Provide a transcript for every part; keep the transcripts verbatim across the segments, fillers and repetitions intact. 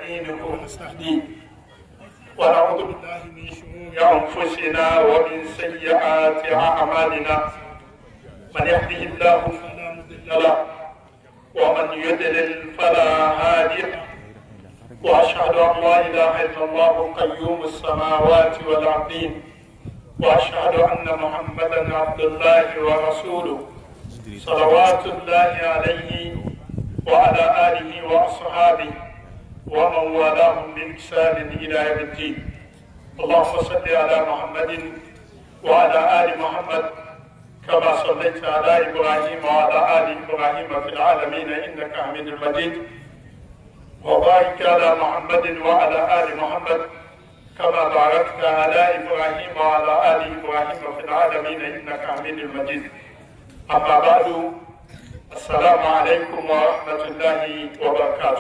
ونستعينه ونستهديه ونعوذ بالله من شرور أنفسنا ومن سيئات أعمالنا من يهده الله فلا مضل له ومن يضلل فلا هادي له وأشهد أن لا إله إلا الله قيوم السماوات والأرضين وأشهد أن محمدا عبد الله ورسوله صلوات الله عليه وعلى آله وأصحابه ومن والاهم بإحسان إلى يوم الدين. اللهم صل على محمد وعلى آل محمد كما صليت على إبراهيم وعلى آل إبراهيم في العالمين إنك حميد مجيد، وبارك على محمد وعلى آل محمد كما باركت على إبراهيم وعلى آل إبراهيم في العالمين إنك حميد مجيد. أما بعد، السلام عليكم ورحمة الله وبركاته.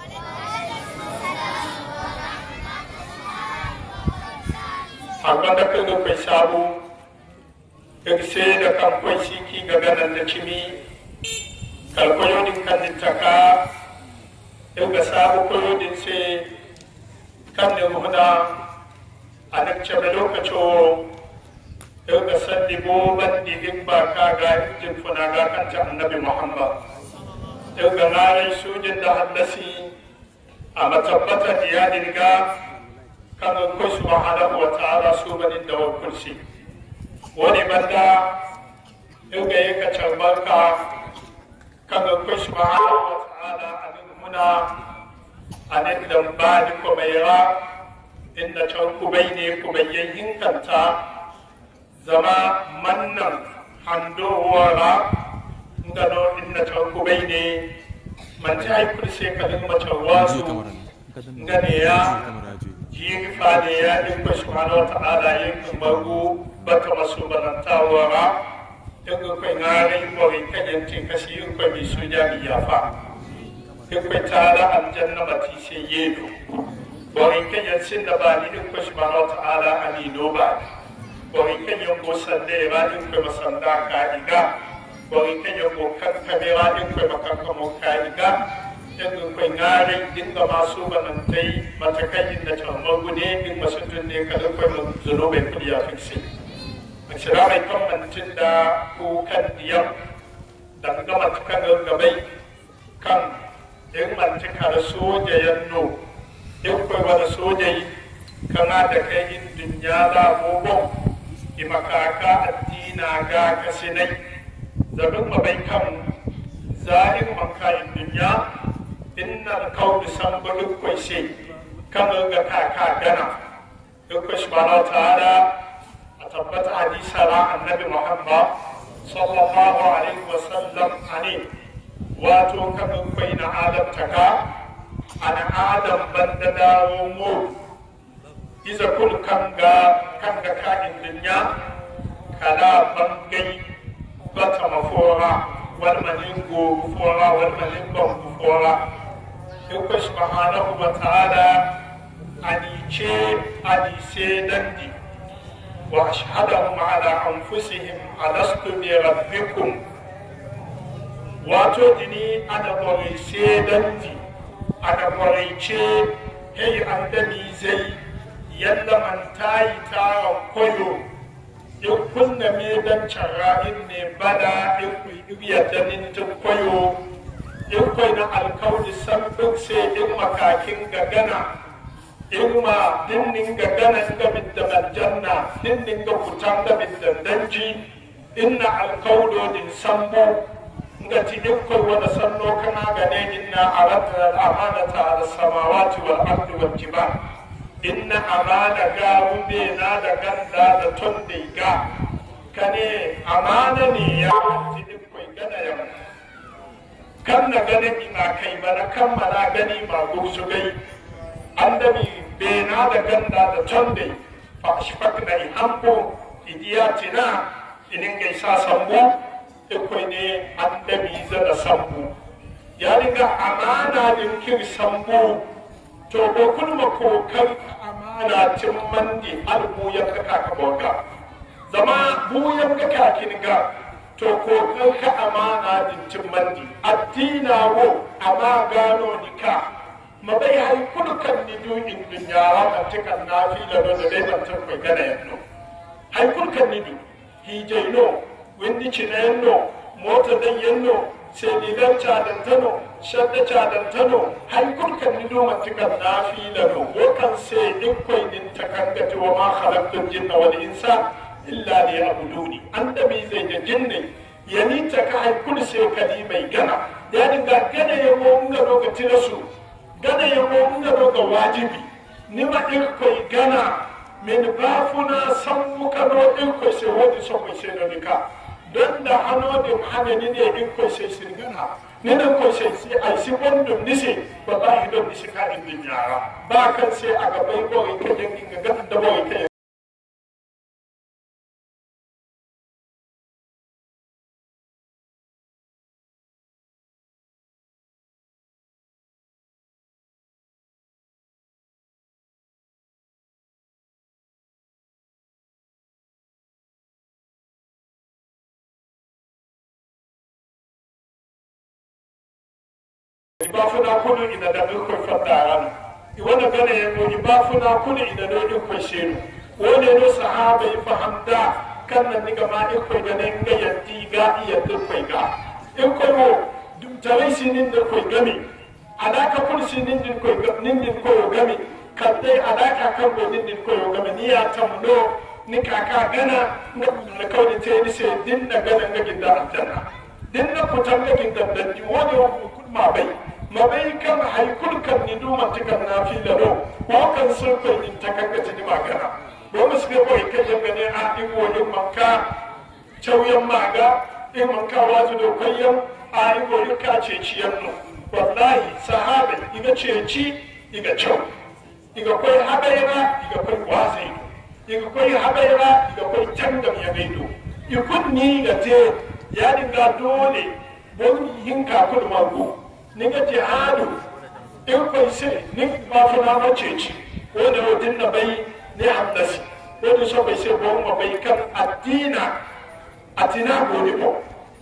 Aganda kaga kai sabu irse da kan kai siki ga ganan da cimi kalkoyodin kan taka ga sabu koyodin se kan ne muhda anak ce lokaco ga sandi bo bandi din ba ka ga jin funa ga kan ta annabi Muhammad ga narai sujin da hadasi a matabbata iyalin ga kan ko subhanahu wa ta'ala subanin da kursi wani banda ga yaka charbarka kan ko subhanahu wa ta'ala abin muna anin da bani ko mayra inda charku bayne ko bayyin kanta zama mannan hando wara ngano inda charku bayne man ta kursi kalin machawasu ngane ya yin fane ya din ko subhanahu wa ta'ala yin magu baka masu banantawara in ko ngare ko kajen tin kashi in ko bi sujani ya fa in ko tala aljanna mati se yedo bo in kajen sin da ba ni ko subhanahu wa ta'ala ani no ba bo in kajen ko sande ba in ko masanda ka iga bo in kajen ko kan kamera in ko makan mo ka iga in ko ngare dinga masu banantai matakayin da tamma gude din masudun ne kada ko mun zuno bai kudiya fiksi akira mai kan mantin da ko kan diyam da ga matukan gabai kan in mantika da soja yanno in ko wani soja kana da kai in dunya da gogo imakaka addina ga kasinai zabin mabai kan zahir makayin dunya inna alqawli sanbulu kwai kama ga kaka gana duk subhanahu wa ta'ala atabbata hadisa ra annabi Muhammad sallallahu alaihi wasallam ani wato kama kwai na adam taka ana adam banda dawo mu iza kul kanga kanga ka dunya kala bangai bata mafora wal maningo fora wal maningo fora yuko subhanahu wa ta'ala anice anise dandi wa ashhadahum ala anfusihim alastu bi rabbikum wato dini ana bori se dandi ana bori ce hey andami zai yalla man tayi taron koyo yukun na me dan chara'in ne bada yuku iya danin koyo in kwai na alkawli sabbin sai in makakin gagana in ma dinnin gagana ga bidda aljanna dinnin ga kutan ga bidda danji inna alkawlo din sambo ngati in kwai wani sanno kana gane inna aradna al-amanata ala samawati wal ardi wal jibal inna amana ga wube na da ganda da tonde ga kane amana ne ya in kwai gana ya kan na ganin ina kai mana kan mana gani ma gursu gai annabi bena da ganda da tonde fa ashfaqna ihambo idiyatina inin gai sa sambu ikoi ne annabi za da sambu ya riga amana din kin sambu to ko kulma ko kan amana tin mandi albu ya kaka ka boga zama buyan ga kakin ga to ko ka amana din cin mandi addina wo amma gano nika mabai hay kulkan ni du in dunyara kan tikan nafila do da dai ban tan kai gana yanno hay kulkan ni du hijayno wendi cinayno mota dan yanno sai digan cadan tano shadda cadan tano hay kulkan ni du man tikan nafila do ko kan sai in koi din takangati wa ma khalaqtul jinna wal insa illa liya'buduni anda mi zai da jinni yani ta ka hay kul sai kali mai gana yani ga gana yamo nga lokacin rasu gana yamo nga ga wajibi ni ma irkoi gana min bafuna sammuka no irkoi sai wodi so ko sai no nika don da hano da hana ni ne irkoi sai sin gana ni da ko sai sai ai si bondum ni sai wallahi don ni ka in yara ba kan sai a gaban goyi kajen inga ga da boy kai ibafuna kunu ina da ko fadaran iwana gane yego ibafuna kunu ina do ko shenu wone no sahaba fahamda kanna niga ma ko gane nga yanti ga iya do ko ga in ko mo dum tawai sinin da ko gami alaka kun sinin din ko nin din ko gami kadai alaka kan go din din ko gami ni ya tamno ni kaka gana na kawai te ni se din na gana nga ginda aljanna din na kutan nga ginda da di wone ko ma bai mabai kan haikul kan ni duma tikan na fi da do ko kan sun ko in takanga ti magana do mu suke ko kai yanga ne a in wani manka chauyan maga in manka wazu do kayyan a in wani ka ce ciyan no wallahi sahabe iga ce ci iga chau iga koi habaira iga koi wazi iga koi habaira iga koi tangam ya gaido ikun ni ga te ya dinga dole bon yinka kudu magu ninga jihadu in kai sai nin ba funa mace ci wanda wadin na bai ne hamdasi wanda so bai sai bon ma bai kan addina atina goni bo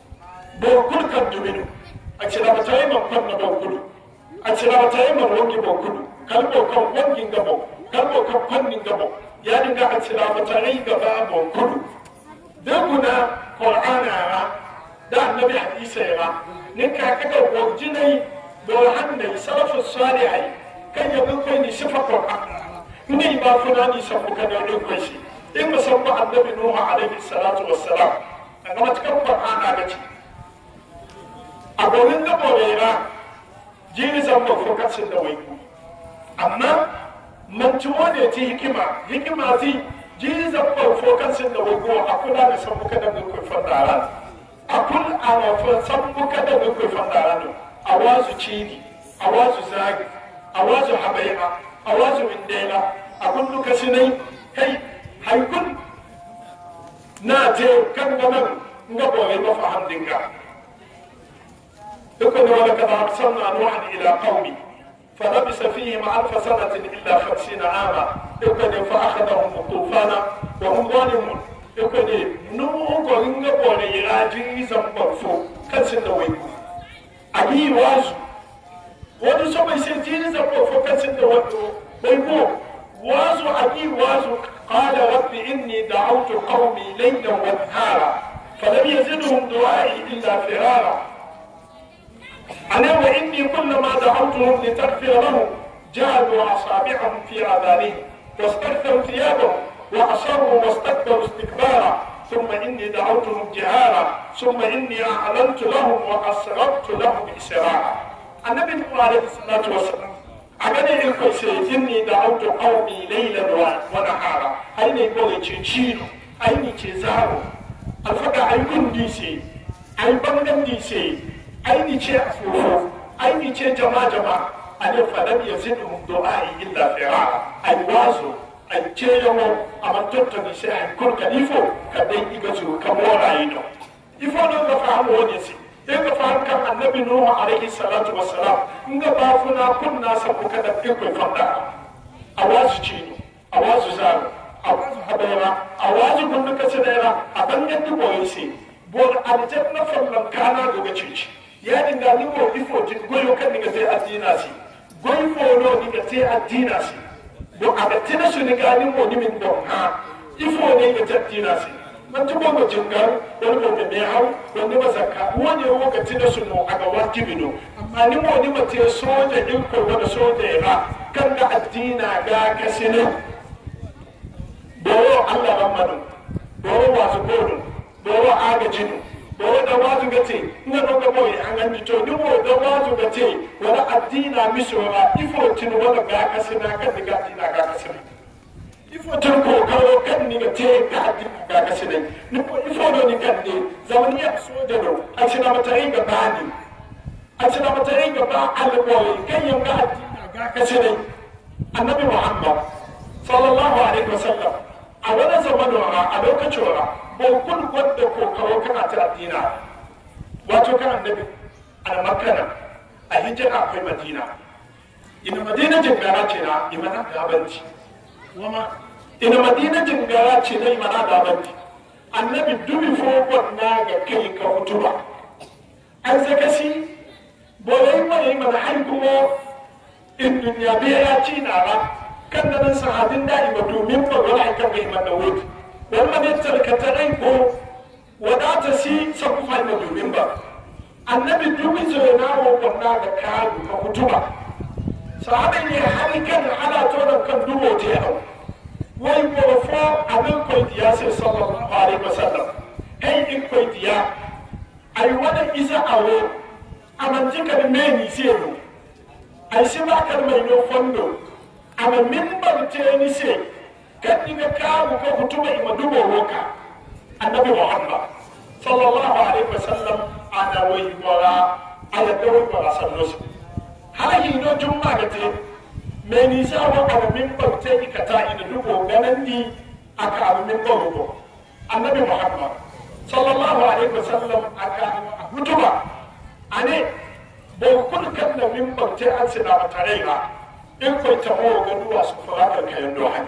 bo kul kan duminu a cira ba tayi man kan na bon kudu a cira ba tayi man wangi bon kudu kalbo kan wangi gabo kalbo kan fannin gabo ya dinga a cira ba tayi gaba bon kudu dan kuna qur'ana da annabi hadisi ya nin ka kaga wajinai do hande salafu salihai kan yabu ko ni sifa qur'an ni ba funani sabu kada do ko shi in musabba annabi nuhu alaihi salatu wassalam daga matakan qur'an ga ci abonin da borera jini zan ba fokasin da wai amma man ci wone ti hikima hikima ti jini zan ba fokasin da wai ko akula da sabu kada do ko fadara akul ana fa sabu kada do ko fadara do awazu cini awazu zagi awazu habaima awazu windela akun lukasinai kai haikun na te kan ganan nga bore ba faham dinga dukkan wala kada arsalna nuhan ila qaumi فلبث فيهم ألف سنة إلا خمسين عاما يكن فأخذهم الطوفان وهم ظالمون يكن نوح قرن بون يراجي زنبرفو كان سنوي أبي وازو wani so bai sai jini zabo fokasin da wato bai ko wazo abi wazo qala rabbi inni da'awtu qaumi laylan wa nahara falam yazidhum du'ai illa firara ana wa inni kullama da'awtuhum litaghfira lahum ja'alu asabi'ahum fi adhanihim واستكثروا ثيابهم واصروا واستكبروا استكبارا ثم اني دعوتهم جهارا ثم اني اعلنت لهم واسررت لهم اسرارا النبي عليه الصلاة والسلام أغني إلكو سيجني دعوت قومي ليلا ونهارا أين يقول تشينو أين تزارو الفقا أيكون ديسي أي بندم ديسي أين تشافوفو أين تجمع جمع أنا فلم يزدهم دعائي إلا فرارا أي وازو أي تيجمو أما تنتني سيحن كل كليفو كدين إغزو كمورا ينو يفو نغفع ونسي daga fahim kan annabi nuhu alaihi salatu wassalam inga ba funa kunna sabu kada iko fanda awazu cini awazu zaru awazu habayra awazu kunna kasadera abangan di boyisi bor aljanna fallan kana goga cici ya dinga ni ko ifo tin goyo kan dinga sai addina si goy fono ni gate addina si bo aga tina su ni gani mo ni min do ha ifo ne ga addina si man to go jingar wani mo be hawo wani mazaka wani wo ga tina su no aga wajibi no amma ni mo ni mate soja din ko wani soja ya kan ga addina ga kasine boro Allah ramanu boro wasu kodo boro aga jinu boro da wazu gate ina no ga boy an an to ni mo da wazu gate wala addina misora ifo tinu wala ga kasina kan ga addina ga kasina ifo tinu ko kawo kan ni gate ga addina ga kasina ni ko ifo do ni kan de zamani ya so da no a cina mata yin ga bani a cina mata yin ga ba alƙawari kan yin ga addina ga kasina annabi Muhammad sallallahu alaihi wasallam a wani zamanin a lokacin wa bokun wadda ko kawo kana ta addina wato kan annabi a makana a hijira akwai madina ina madina jingara ce na imana gabanci wama ina madina jingara ce na imana gabanci annabi dubi fokon na ga kai ka hutuba an zaka si bolai mai mana haikumo in duniya biya ci na ba kan nan sahabin da'i ba domin ba wani kan ga iman da wuce wannan ne tarkatarai ko wadata si sabu fa da domin ba annabi dubi zo na wo konna ga kayu ka hutuba sahabin ne halikan ala to da kan dubo te au wai ko fo abin ko diya sai sallallahu alaihi wasallam kai in ko diya ai wada isa awo amanjika me ni sai no ai shi ba kar mai no fondo ama minbar teni se kadi ga kawo ko kutuba ima dubo woka annabi Muhammad sallallahu alaihi wasallam ana wai wala ala dawo wala sallos halahi no jumma gate me ni sa wa ala minbar teni kata ina dubo ganandi aka ala minbar ko annabi Muhammad sallallahu alaihi wasallam aka kutuba ane bo kun kan da minbar te an sina matareira in ko tamo ga duwa su fara kan kayan dohan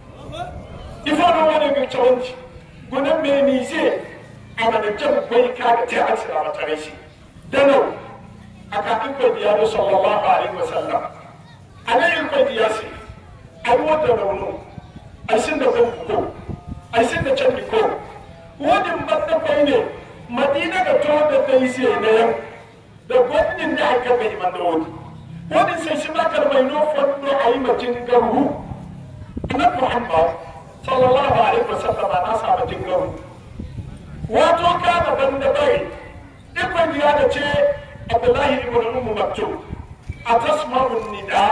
ifo no wani ga challenge gunan me ni je amana jan bai ka ga ta asira mata rashi dano aka in ko diya sallallahu alaihi wasallam ana in ko diya si ai wanda raunu ai sin da ko ai sin da can ko wadin badda kai ne madina ga to da dai sai ne da gwanin da aka bai man da wani wani sai shi makar mai nufin no a yi majin garu annabi Muhammad sallallahu alaihi wasallam na sa majin garu wato kana banda bai ibn ya da ce Abdullahi ibn Umm Maktum atasma'u nida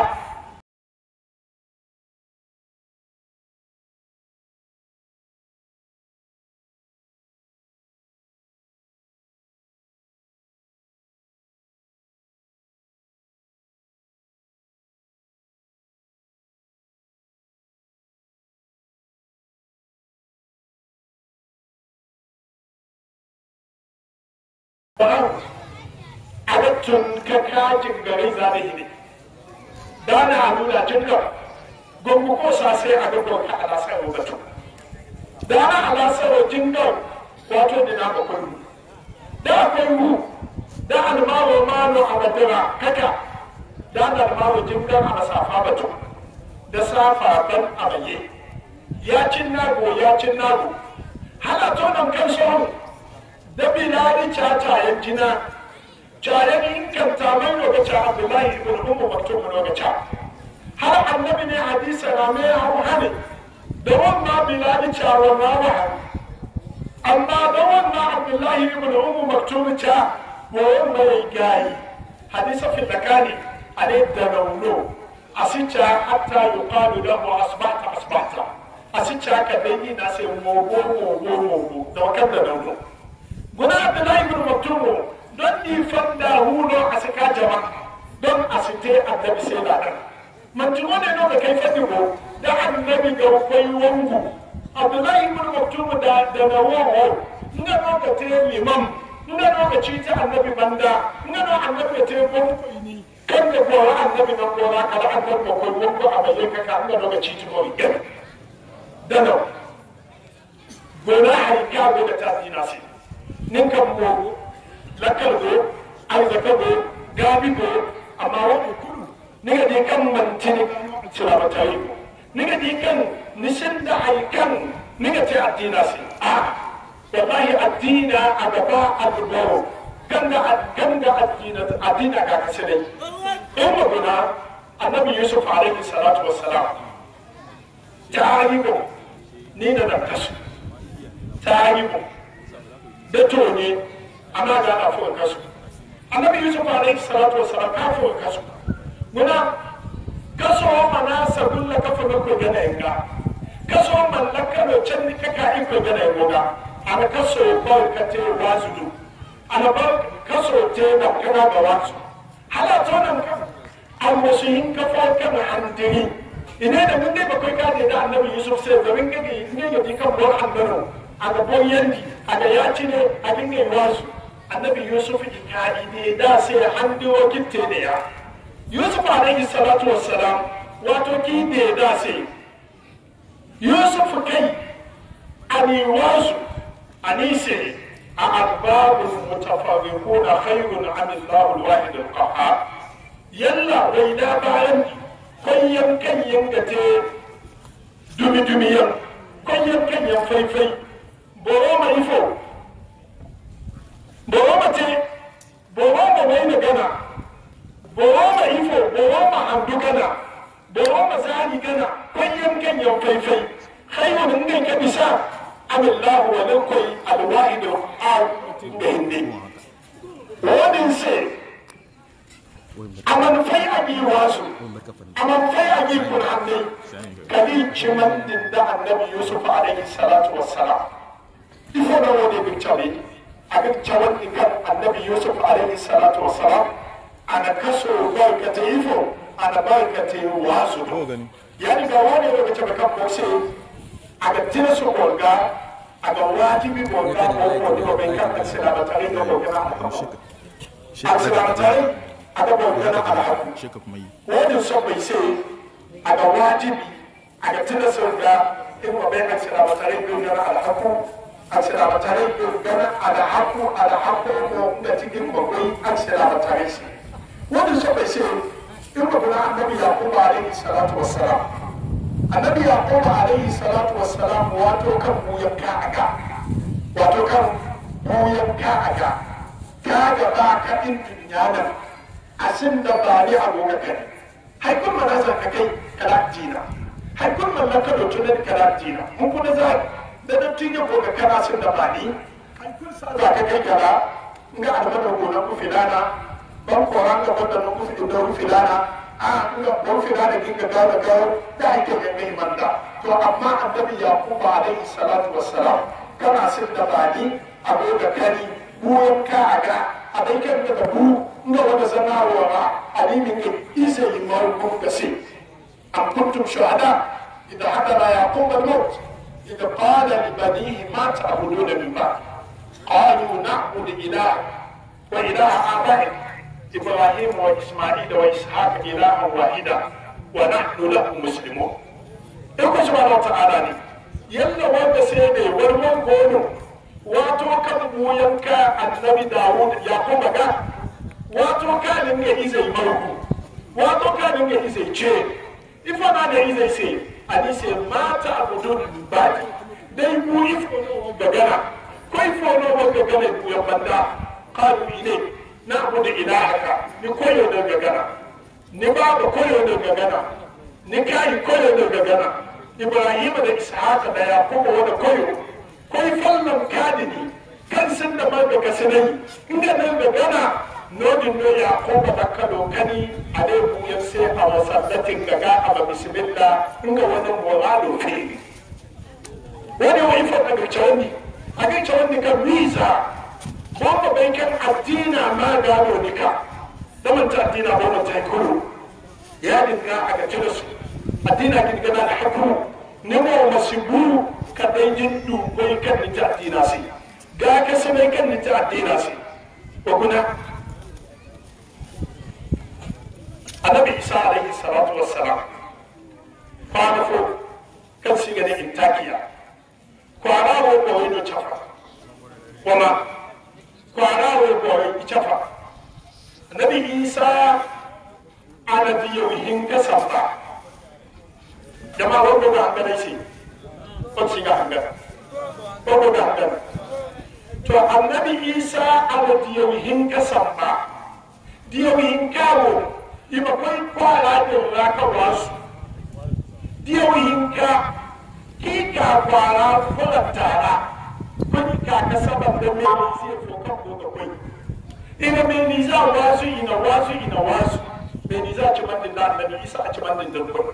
adatun kakajin gari zane ne dana halula jinka gongo ko sase a gaba ka alasa yau gato dana alasa yau jinka wato da na bakwai da akwai hu da almawo malo a badira kaka da almawo jinka a masafa bato da safa ban abaye ya cin nago ya cin nago halato nan kan shawun da bilali cacayen jina cayen in kanta mai lokaci Abdullahi ibn Umm Maktum lokaci har annabi ne hadisa na mai hau hane da wannan bilali cawa na wa amma da wannan Abdullahi ibn Umm Maktum ca wa mai gayi hadisa fi lakani ale da nauno asicha hatta yuqalu lahu asbahta asbahta asicha ka dai na sai mogo mogo mogo da kan da nauno guna Abdullahi ibn Maktum don ni fanda huno a saka jama'a don a site annabi sai da nan man ji wani no da kai fadi go da annabi ga kwai wangu Abdullahi ibn Maktum da da nawo nga no ka te limam nga no ka ci ta annabi banda nga no annabi te ko ni kan da ko annabi na ko ra kala annabi ko wangu a bayyana ka nga no ka ci ta ko idan da no gona harika go da ta dina sai nin kan mo lakal go arzaka go gabi go amma wani kudu niga di kan mantini silama tariku niga di kan nisin da ay kan niga ti addina si ah wallahi addina agaba adbaro ganga ganga addina addina ga kasai umma bina annabi yusuf alayhi salatu wassalam tariku ni da nan kasu tariku da tone amma ga na fuka kasu annabi yusuf alayhi salatu wassalam ka fuka kasu muna kaso mana sabulla kafa ko gana inga kaso man lakalo can ka ka iko gana inga ana kaso bal ka te wazudu ana bal kaso te da kana ga wazu hala to nan ka amma su yin ka fa kana handiri ina da mun dai bakai ka da annabi yusuf sai da mun gani ne ga dikan bor andano aga boyandi aga yaci ne a dinga wazu annabi yusuf ki ka ide da sai handiwo kitte ne ya yusuf alayhi salatu wassalam wato ki ne da sai yusuf kai ani wazu ani sai a arbabul mutafarriquna khayrun am Allahu al-wahid al-qahhar yalla wai da bayan kayyan kayyan gate dumi dumiyan kayyan kayyan faifai boro ma ifo boro ma te boro ma wai na gana boro ma ifo boro ma hamdu gana boro ma zani gana kayyan kayyan faifai khayrun ngai ka bisa amillahu wa lakai alwahid al bindi wadin se aman fai abi wasu aman fai abi qur'ani kadi chiman din da annabi yusuf alayhi salatu wassalam ifo da wani bin chabe abin chawan ikan annabi yusuf alayhi salatu wassalam ana kaso barkata ifo ana barkata wasu yani ga wani daga chabe kan ko sai aga tina su golga aga wajibi golga ko ko bai kan salama tare da golga salama tare aga golga na alhaku wani so bai sai aga wajibi aga tina su ga in wa bai kan salama tare da golga alhaku salama tare da golga alhaku alhaku ko da cikin bakwai salama tare shi wani so bai sai in wa bana annabi yaqub alayhi salatu wassalam annabi yaqub alayhi salatu wassalam wato kan buyan ka aka wato kan buyan ka aka ka ga ba ka din dunya nan asin da ba ni aboga kai hay kun manazar ka kai kala dina hay kun man laka do tunan kala dina mun kuna za da dan tinye ko ka kana sin da ba ni hay kun sa ka kai kala nga almada gona ku filana ban koran ga banda ku fi da ku filana a nga bon filana ginga gawa gawa da ake da mai manda to amma annabi yaqub alayhi salatu wassalam kana sin da bani abu da kani buyan ka aga abai kan da bu nga wanda zanawa ba alimin ne isa limar ku kasi am kuntum shuhada idha hadara yaqub al-maut idha qala li banihi ma ta'buduna min ba'd qalu na'budu ilaha wa ilaha abaik إبراهيم وإسماعيل وإسحاق إلها واحدا ونحن له مسلمون. يقول سبحانه وتعالى يلا وانت سيدي ورمان قولوا واتو كان بوينكا النبي داود يعقوب كا واتو كان إنه إزي مرقو واتو كان إنه إزي جي إفانا إنه إزي سي أنيسي ما تعبدون من بعد دي بويف بغانا كيف ونو بغانا يبندا قالوا إليه نعبد إلهك نكويو نغغنا نباب كويو نغغنا نكاي كويو نغغنا إبراهيم دا إسحاق دا يعقوب ودا كويو كوي فلم كادني كان سند ما بكسني إنغا نغغنا نودي نو يعقوب دا كدو كني عليه بو ينسي أو سلتين غغا أما بسم الله إنغا ودا مولادو فيه ودي ويفو أغي تشوني أغي تشوني كميزا wanda bai kan addina ma gano nika da manta addina ba manta kulu ya dinga a gace da su addina kin gana da hakku ne mo masibu ka dai yin du bai kan ni ta addina sai ga ka sai kan ni ta addina sai ko kuna annabi isa alaihi salatu wassalam fa fo kan shi ga ne intakiya ko ara wo ko no chafa kuma kwara wo boy ichafa nabi isa ana diyo jama'a wanda ga hangana shi ko shi ga hangana ko ga hangana to annabi Isa ala diyo hinka samba diyo hinkawo ima koy kwala de raka wasu diyo hinka kika kwala fola tara kwani ka kasaba da me sai fo kan ko koy ina me ni za wasu ina wasu ina wasu me ni za ci mandin da annabi Isa a ci mandin da ko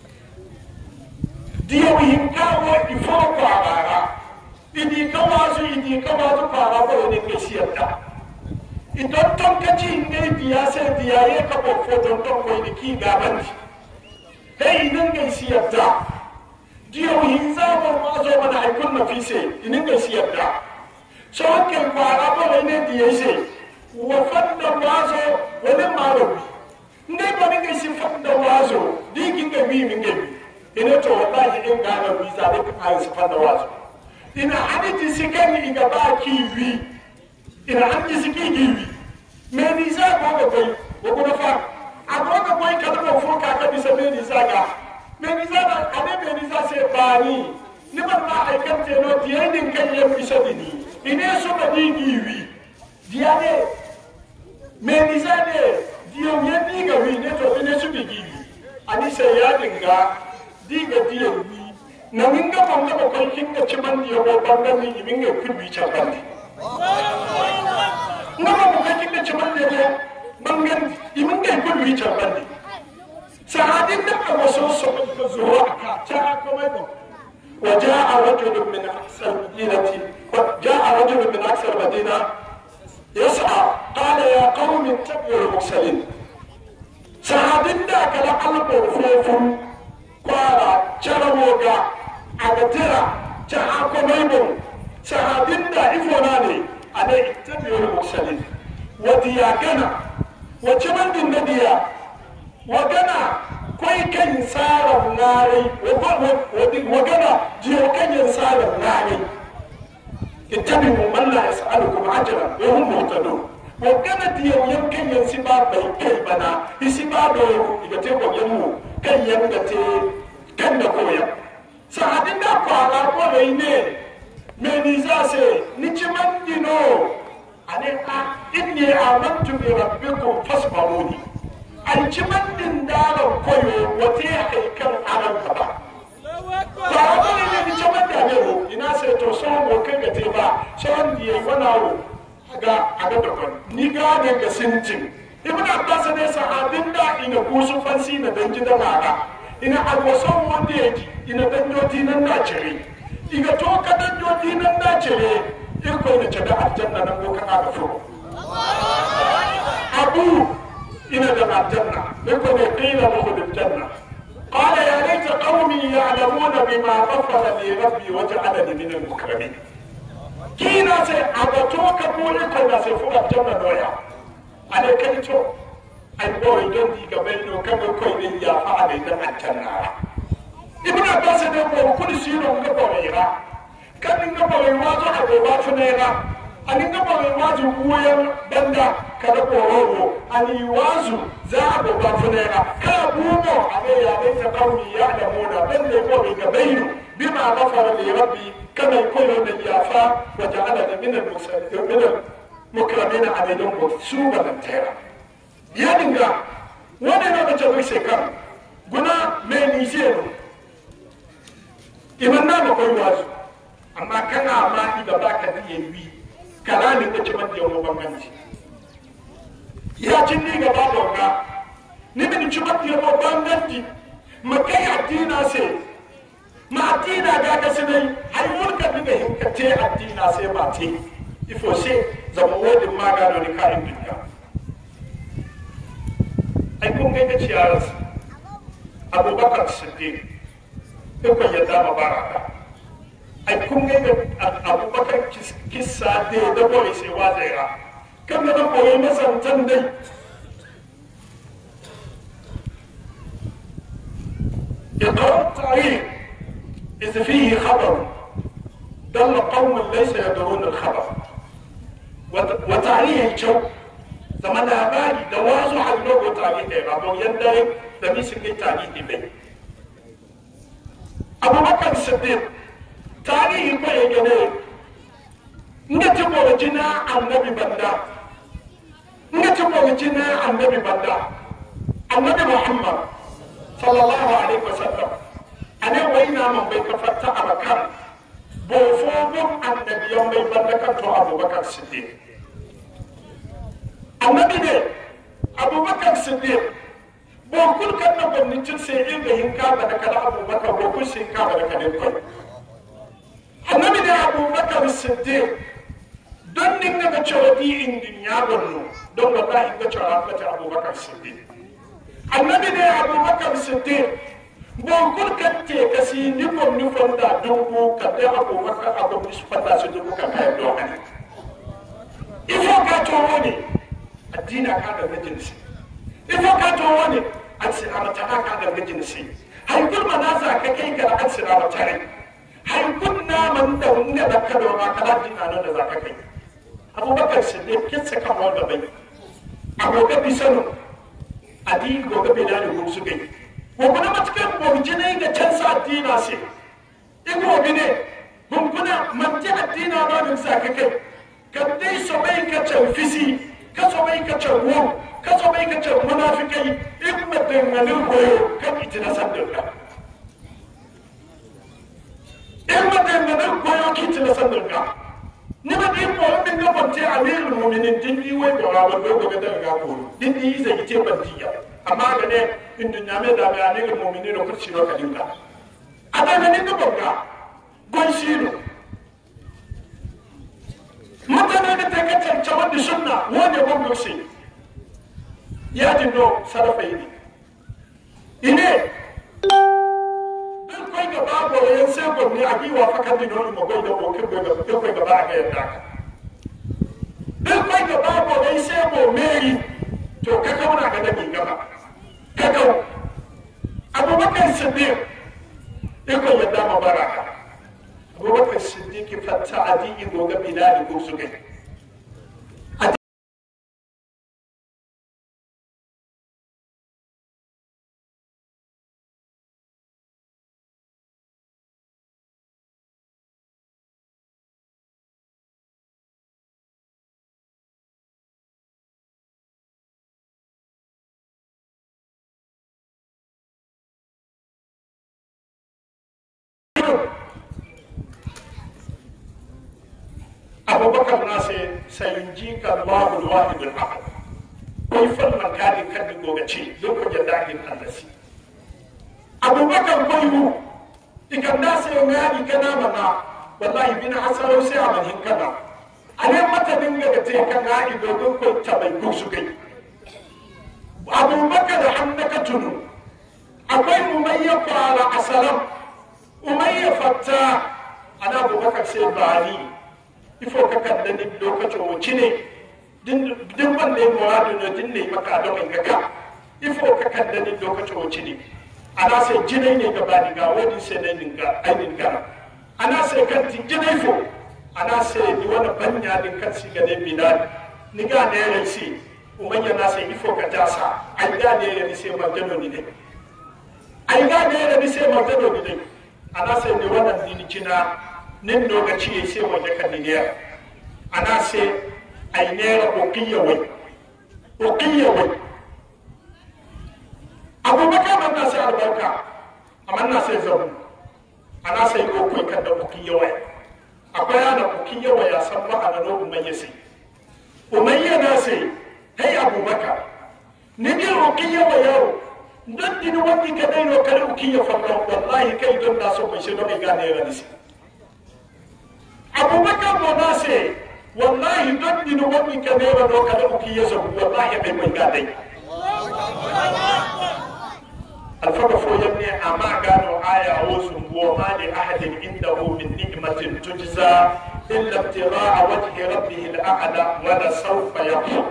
diyo hinkawo ifo kwala idi kawazu idi kawazu para ko ne ke siyata idan ton kaci ne biya sai biya ya ka ko foton ton ko ni ki gaban hey idan ga siyata diyo hinza mo mazo mana ai kun na fise idan ga siyata so ke para ko ne diye se wa fanda mazo wala maro ne ba ne ga si fanda mazo di kinga wi min ga ina to wallahi in ga na visa ne ka ai si fanda mazo ina haditi sikani iga ba kiwi ina hanji siki kiwi me ni za ko ga kai ko ko fa ago ga kai ka ko fo ka ka bisa me ni za ga me ni za na ade me ni za se bani ni ban ma ai kan te no diye din kan yem bisa dini ine so ba di kiwi diane me ni za de diyo me ni ga wi ne to ine su bi kiwi ani se ya dinga diga diyo wi na minga banga ba kai kinga ciman diyo ko banga ni minga kubi chabandi ngama ba kai kinga ciman diyo banga ni minga kubi chabandi sahadin da ka waso so ko zuwa ka ta ko mai ko وجاء رجل من اقصى المدينه وجاء رجل من اقصى المدينه يسعى قال يا قوم اتبعوا المرسلين سهادين دا كلا قلبه فوفم قال جرموغا agatira ta hako maibon sahabin da ifona ne a da ittabiyar mursalin wadiya gana wace mandin da diya wa gana kwai kan tsarar nare wa gana jiyo kan yin tsarar nare ittabi'u man la yas'alukum ajran wa hum muhtadun wa gana diyo yan kan yin siba bai kai bana isiba do igate ko yamu kan yan da te kan da koya sahadin da kwara ko ne me ni za se ni ciman dino ane a inni amantu bi rabbikum fasma'uni an ciman din dalan koyo wate haikan aran ba ba ko ne ni ciman da ne ina se to so mo kan ga te ba son diye wanawo aga aga da kon ni ga ne ga sintin ibn abbas ne sahabin da ina kusu fansi na danji da mara ina alwasan wanda yake ina danjoti nan na cire iga to ka danjoti nan na cire in ko ina cika aljanna nan ko kana da furo abu ina da aljanna in ko ne qila lahu bil janna qala ya laita qaumi ya'lamuna bima ghafara li rabbi wa ja'alani min al mukramin kina sai aga to ka ko ko na sai furo aljanna doya ale kai to ai boy don di ga bayno kan ko ne ya fa da dan aljanna ibn abbas ne ko kudi sino ga boyira kan nga boy wazo abo ba funera ani nga boy wazo kuyan banda kada kororo ani wazo za abo ba funera ka bumo ane ya ne ta kauni ya da moda banda ko ga bayno bima ghafara li rabbi kama koyo da yafa wa ja'ala min al-musallin min al-mukramin alayhim suba tera ya dinga wanda na bace wai shekara guna mai nijero iman na makwai wasu amma kana ma iga baka da yayi kala ne ko ci mandi yawo banganci ya cin ni ga ba donga ni bin ci mandi yawo banganci makai addina sai ma addina ga ga sai ai wurka diga hinkate addina sai ba te ifo sai zama wodin magano ni ka indinka ai kun ga ciyaras abubakar siddiq ko ya dama baraka ai kun ga abubakar kissa de da boy sai wazaira kan da boy masantan dai يقرأ التاريخ إذا فيه خبر دل قوم ليس يدرون الخبر وتاريخ الجو زمان labari da wazo hallo tarihi ba don yanda da misin ne tarihi bai siddiq tarihi ko yegene ngati ko jina annabi banda ngati ko jina annabi banda annabi muhammad sallallahu alaihi wasallam ane wayna man bai ka fatta abakan bo fo bo annabi yon bai banda kan to abubakar siddiq annabi ne abubakar siddiq bo kul kan na gwamnatin sai inda hinka ba da kala abubakar bo kul sai ka ba da kala ko annabi ne abubakar siddiq don ninga ga chawdi indin ya gonno don wallahi ga chawda ta abubakar siddiq annabi ne abubakar siddiq bon kul kan te kasi ni ko ni fonda dungu ka da abubakar abu nisfata su dungu ka kai do ani ifo ka to woni addina ka da jinsi ifo ka to woni asirama ta ka da jinsi hay kul manaza ka kai ka asirama tare hay kun na man da wanda da ka do ma kala dina no da za ka kai abubakar siddiq kitse ka wanda bai abubakar bisanu adi goga bilal ko su kai ko kuna matakan borjine ga can sa addina sai iko bine kun kuna manti addina ba min sa ka kai ka dai so bai ka can fisi ka so bai ka can wo ka so bai ka can munafikai in madan malin goyo kan itina sandurka in madan malin goyo ki itina sandurka ni ma din ko min ga bonte amirul mu'minin din ni wai ga wa do ga da ga ko din ni zai ce bantiya amma ga ne in dunya me da mai amirul mu'minin ko kurci ro ka dinka ada ne ga bonga gon shiro mutane da take cancawa da sunna wani bongo shi ya dinno sarafa yi ine duk kai ga babu yan sai gonni a biwa fakan din wani magai da bokin ga duk kai ga ba ga yadda duk kai ga babu yan sai go meri to ka kauna ga dabi gaba ka kau abubakar siddiq iko yadda mabaraka abubakar siddiq fatta adi go ga bilal ko su kai abubakar na sai sayinjika Allahu al-wahid al-ahad kai falman kadi kadi gogaci lokacin da ake allasi abubakar koyu ikan da sai ngani kana mana wallahi bin hasaro sai amahin kana ale mata dinga da te kan ngani dogon ko tabai ko su kai abubakar hannaka tunu akwai umayya qala asalam umayya fatta ana abubakar sai bani ifo ka kadda ni lokacin wuci ne din ban ne muradu ne din ne maka da mai kaka ifo ka kadda ni lokacin wuci ne ana sai jinai ne gaba ni ga wani sai ne dinga ainin gara ana sai kan tin jinai fo ana sai ni wani banya din kan si ga ne bilal ni ga ne rai si umayya na sai ifo ka tasa ai ga ne rai sai marjano ni ne ai ga ne rai sai marjano ni ne ana sai ni wannan dini kina nin lokaci ya sai waje kan niya ana sai ai nera uqiyawai uqiyawai abubakar man na sai albarka amma na sai zabu ana sai ko kai kan da uqiyawai akwai ana uqiyawai ya san ba ana no umayya sai umayya na sai hey abubakar ni ne uqiyawai yau dan din wani ka dai no kare uqiya fa wallahi kai don da so bai shi don ga ne ya nisi abubakar bona se wallahi don dinu wani ka ne ba doka da uki yaso wallahi bai mai ga dai alfaka fo yamne amma gano aya wasu wa ma li ahadin indahu min ni'matin tujza illa ibtigha'a wajhi rabbih al-a'la wa la sawfa yaqul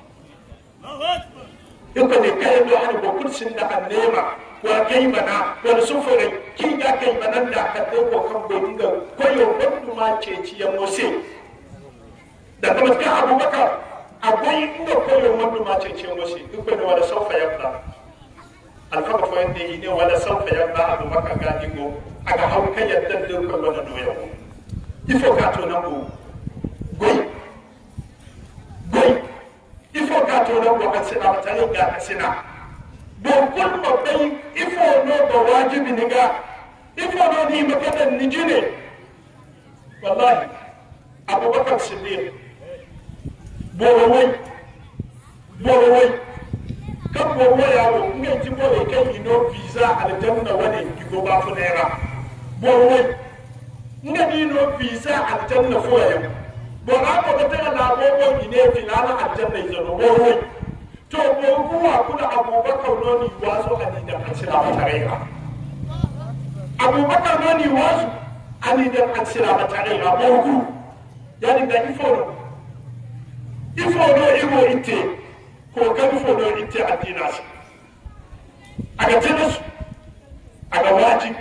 yuko ne kai do an ko kursin da an nema wa kai mana wani sufure ki ga kai manan da ka dai ko kan bai dinga koyo wanda ma ce ci ya mose da kuma ka abubakar akwai inda koyo wanda ma ce ci ya mose duk da wala saufa ya fara alfaga fo ende ine wala sawfa yarda abubakar gadingo aga hawka yadda de ko wala do yawo il faut ka to nango goy goy il faut ka to nango asina batale ga asina do kul mo bay il faut no do wajibi niga il faut no ni makata ni jine wallahi abubakar siddiq borowai borowai kan borowai yawo ngai ti bore kai ino visa aljanna wani kigo ba fu naira borowai ngani no visa aljanna fo yawo bora ko ta la bobo ine filana aljanna izo borowai to boguwa kuna abubakar noni wazo ani da kasira mataraira abubakar noni wazo ani da kasira mataraira bogu yani da ifono ifono igo inte ko kan ifono inte adinasi aga tenas aga wajib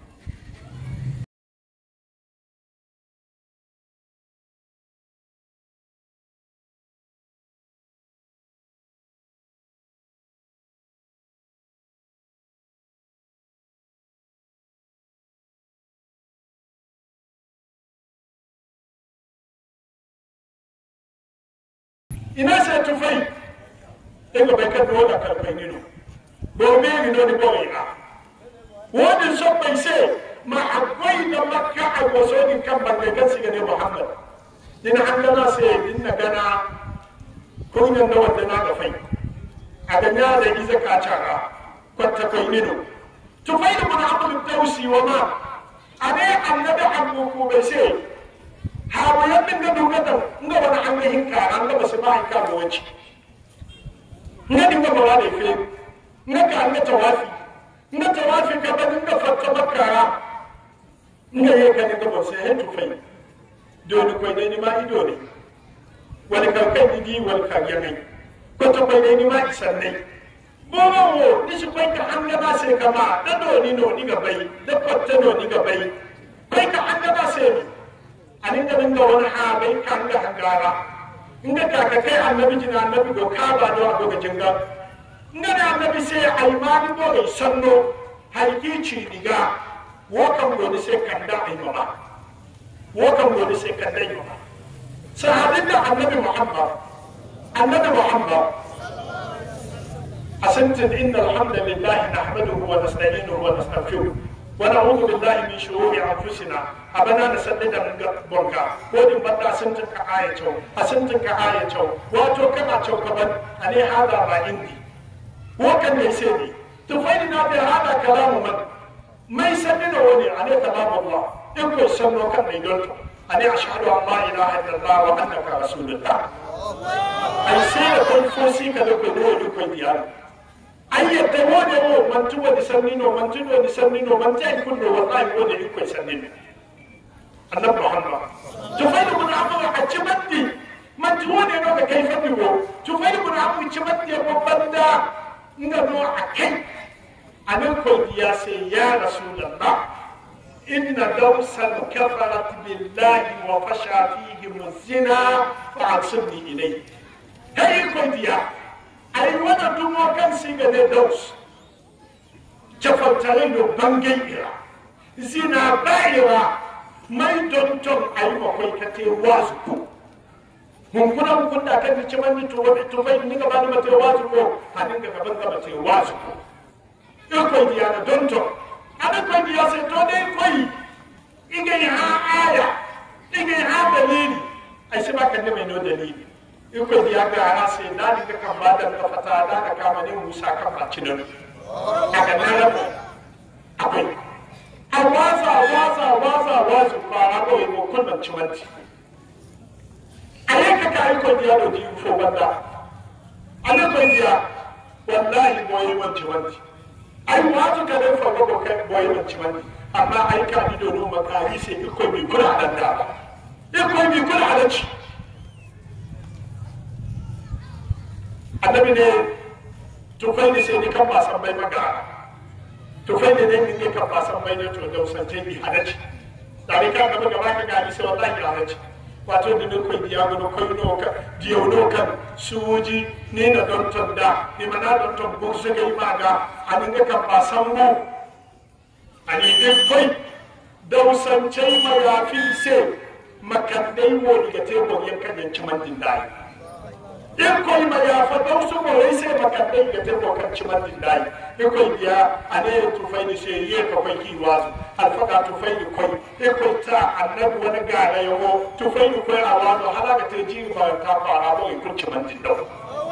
ina se to fai e ko be ka do da ka pe ni no do me ni no ni bo ina wodi so bai se ma akwai da makka a waso ni kan bande kan siga ne muhammad dina handana se dinna gana ko nyan da wanda na ga fai a ga nya da iza ka cara kwatta kai ni no to fai da mun abul tawsi wa ma ane annabi abu ko be se hawo yadin da dogata nga wana anga hinka anga basima hinka go wanci nga dinga ba wala fe nga ka anga tawafi nga tawafi ka ba dinga fatta bakara nga ye ka dinga bo se hetu fay do ni ko ni ma ido ne wala ka kai ni di wala ka yanai ko to ko ni ma isanne bono wo ni shi ko ka anga ba se kama da do ni no ni ga bai da fatta no ni ga bai kai ka anga ba se ni aninga dinga wani habai kan da hangara inda ka kai annabi jina annabi go ka ba do go jinga inda da annabi sai aimani go ga sanno haiki ci diga wo kan go sai kan da ai mama wo kan go sai kan da mama sahabin da annabi muhammad annabi muhammad asantin innal hamdalillah nahmaduhu wa nasta'inuhu wa nastaghfiruh ونعوذ بالله من شرور انفسنا ابنا نسدد من بونكا ودي بدا سنتك آية اسنتك آية واتو كما تو كبن اني هذا ما عندي وكان يسيني تفيدنا بهذا كلام من ما يسدد وني عليه كلام الله يقول سنو كان يدلك اني اشهد ان لا اله الا الله وانك رسول الله اي سيد كل فوسي كذا كذا كذا ديار ayya da wode wo man tuwa di sannino man tuwa di sannino man tay kullu wallahi wode iko sannino annab muhammad to fayda mun amma a cibatti man tuwa ne no ka kai fadi wo to fayda mun amma cibatti ko banda inda no akai anan ko diya sai ya rasulullah inna dawsal kafarat billahi wa fasha fihi muzina fa'asibni ilayhi kai ko diya ai wana dumo kan siga ne daus chafaltare do bangeira zina baira mai don ton ai ko kai kate wazu ko mun kuna mun kunda kan ci man to wabe to bai ni ga ba ma te wazu ko hadin ga gaban ga te wazu ko e ko diya na don to ada ko diya se to dai koi inge ha aya inge ha dalili ai sai ba kan ne mai no dalili iko di aga arase dani ka kambada ka fata dana kama ne musa ka facinan aka nana ko akwai awaza awaza awaza awaza fara ko ko kullun cimanti ayaka ka iko di ado di fo banda ala ko dia wallahi boye won cimanti ai wato ka da fa ko kai boye won cimanti amma ai ka ido no makari sai iko bi kula da da iko bi kula da ci annabi ne tufai ne sai ni kan basan bai magana tufai ne ne ne kan basan bai ne to da usance bi hadaci tare ka gaba gaba ka gani sai wallahi hadaci wato da ko diya go ko no ka diyo no kan suji ni na don tonda ni mana don ton go se ga imaga ani ga kan ba sambu ani de koy dawsan cey ma ya fi se makandai wo diga te go yan kan yan ciman din dai in koy ma ya fa dawsu mo rai se makandai ga te go kan ciman din dai in koy biya ane tu fayni se ye ko koy ki wazu alfaka tu fayni koy in koy ta annabi wani gara yawo tu fayni koy awazo halaga te ji ba ta fara bo in kun ciman din daw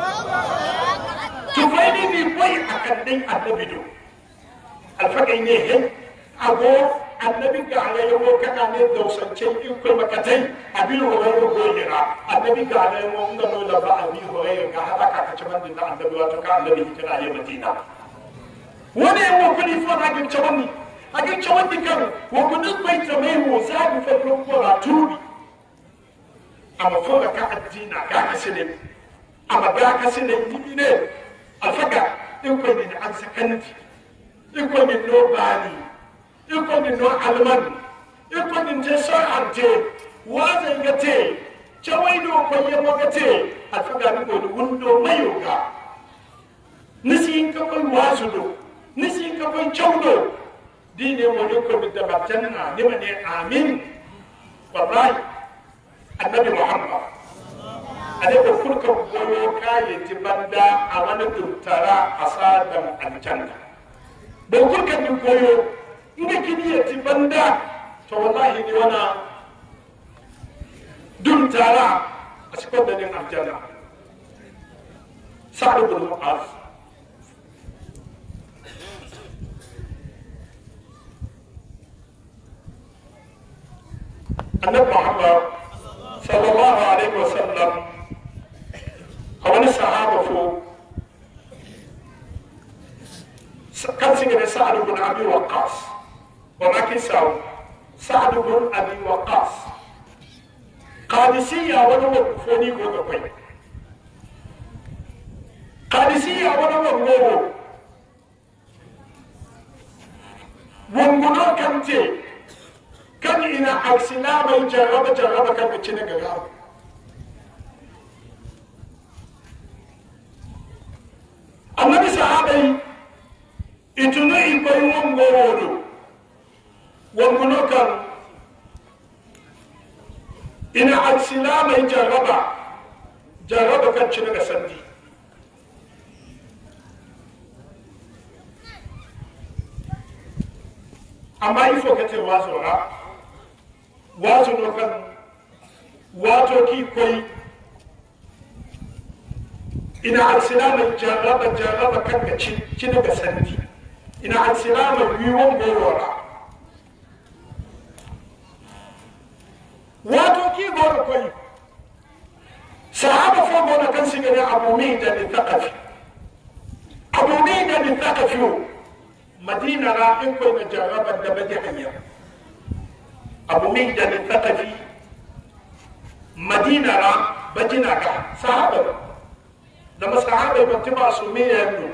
tu fayni ni koy akandai annabi do alfaka ne he ago annabi gara yawo kana ne dausance in koy makatai abin horayo goyira annabi gara yawo ngano la ba abi horayo ga halaka ka ciman din annabi wato ka annabi kira ya madina wani yawo kuli fo na gin chawani agin chawani kan wo kunu bai ta mai wo zabi fa ko ra tubi amma fo ka addina ga kasine amma ga kasine ne alfaka in koy ne an sakanti in koy ne no bani in koy ne no alman in koy ne te so ante waza ngate chawai do ko yemo gate alfaka ni ko wundo mayoga nisi in ka koy wazudo nisi ka koy chawdo dine mo ne ko bi dabatanna ne mane amin wallahi annabi muhammad ade ko furka goyo kaye tibanda a wani turtara asadan aljanna bo furka ni goyo inda kiniye tibanda to wallahi ni wana dum tara a cikin da din aljanna sa'd ibn mu'az النبي محمد صلى الله عليه وسلم أول الصحابة فوق كان سيدنا سعد بن أبي وقاص وما كساو سعد بن أبي وقاص قادسية ولو فوني غوغوي قادسية ولو غوغو وانغونو كانتي kan ina aksina mai jarraba jarraba kan bici na gaga annabi sahabai itunu ikwai wango wodo wangono kan ina aksina mai jarraba jarraba kan ci na gasandi amma ifo ka ce wazo ra wato no kan wato ki koy ina alsilama jarraba jarraba kan ga ci ci daga sandi ina alsilama wiwon gorora wato ki goro koy sahaba fo gona kan sigare abu min da thaqafi abu min da thaqafi madina ra in koy na jarraba da baje hanya abu min da thaqafi madina ra bajina ka sahaba da masahaba ba tiba su me yanno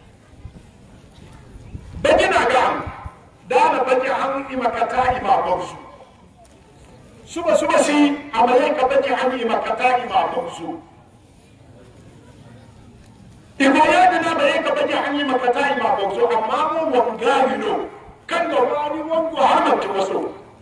bajina ga da na baje han imakata ima bawsu suba suba si amaye ka baje han imakata ima bawsu igoya da na baye ka baje han imakata ima bawsu amma mu wangari no kan da wani wango hamanta waso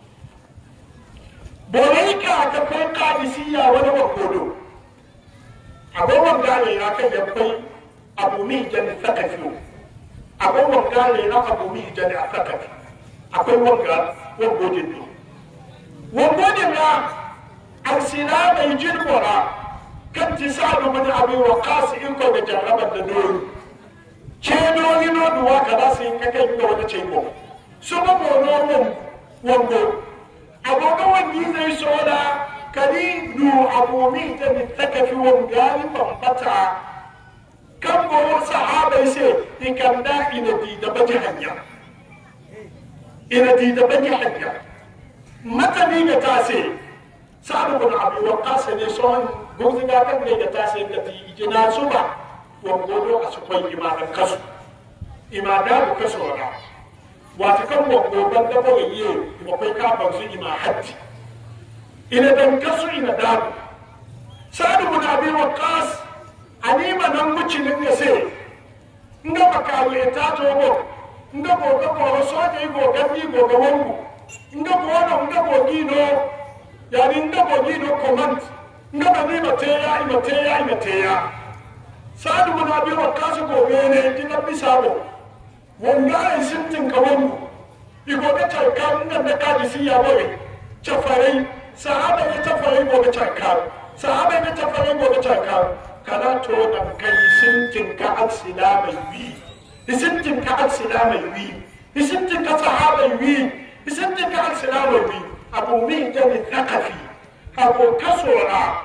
boraika ka kai kadisiya wani wakodo abubuwan gane na kan da kai abu mi jani thaqafi abubuwan gane na abu mi jani thaqafi akwai wanga wangojin ne wangojin na arsina mai jirgora kan ti sa'adu mani abin wa kasi in ko da jarrabar da doro ce doni no duwa ka za su yi kakai ga wani ce ko su ba bono wango agogo wani zai so da kadi du abu mi ta ni thaqafi wangani bambata kan gowar sahaba sai in kan da ina di da baje hanya ina di da baje hanya mata ni ga tase sa'adu bin abi waqas ne son gozi ga kan ne ga tase da ti ijina suba wangodo a sukoi imadan kasu imada bu kasu wala wata kan wango ban da bawaye ko kai ka ban su ima hatti ina dan kasu ina dabu sadu bin abi waqas anima nan mucinin ya sai nga makawe ta tobo nga go ga go soje go ga ni go ga wangu nga go no nga go gino yani nga go gino command nga ba ni mateya i mateya i mateya sadu bin abi waqas go bene dina bisabo wonga isintin ka wangu igo ga tarka nga da kaji siya boye chafarai sahaba ya chafarai go ga tarka sahaba ya chafarai go ga tarka kana to da kai sintin ka al-silamai wi isintin ka al-silamai wi isintin ka sahabai wi isintin ka al-silamai wi abu min da ni thaqafi abu kasora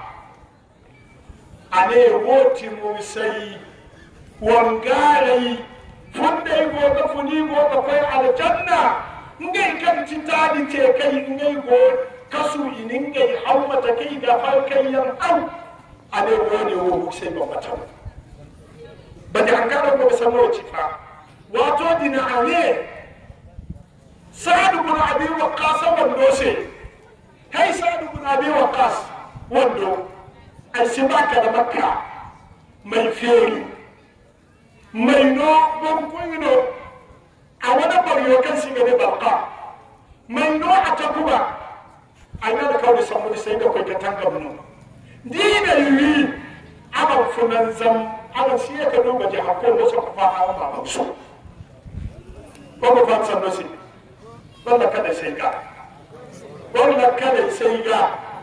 ane woti mu sai wangarai fundai go ga funi go ga kai aljanna ngai kan titadi te kai ngai go kasu iningai hawmata kai ga fal kai yan au ale wone wo sai ba mata ba da an kada ko samo cifa wato dina ale sa'd ibn abi waqas wando sai kai sa'd ibn abi waqas wando ai sibaka da makka mai feri mai no bon kuino a wani bariyo kan shi ne balqa mai no a takuba ai na da kawai samu sai da kai ka tanga bunu dina yi aban funan zam aban shi ka duba ji hakko da su fa hawa ba su ko ba fan san dosi walla kada sai ga walla kada sai ga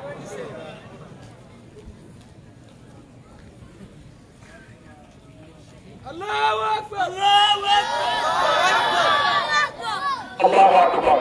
Allahu akbar Allahu akbar Allahu akbar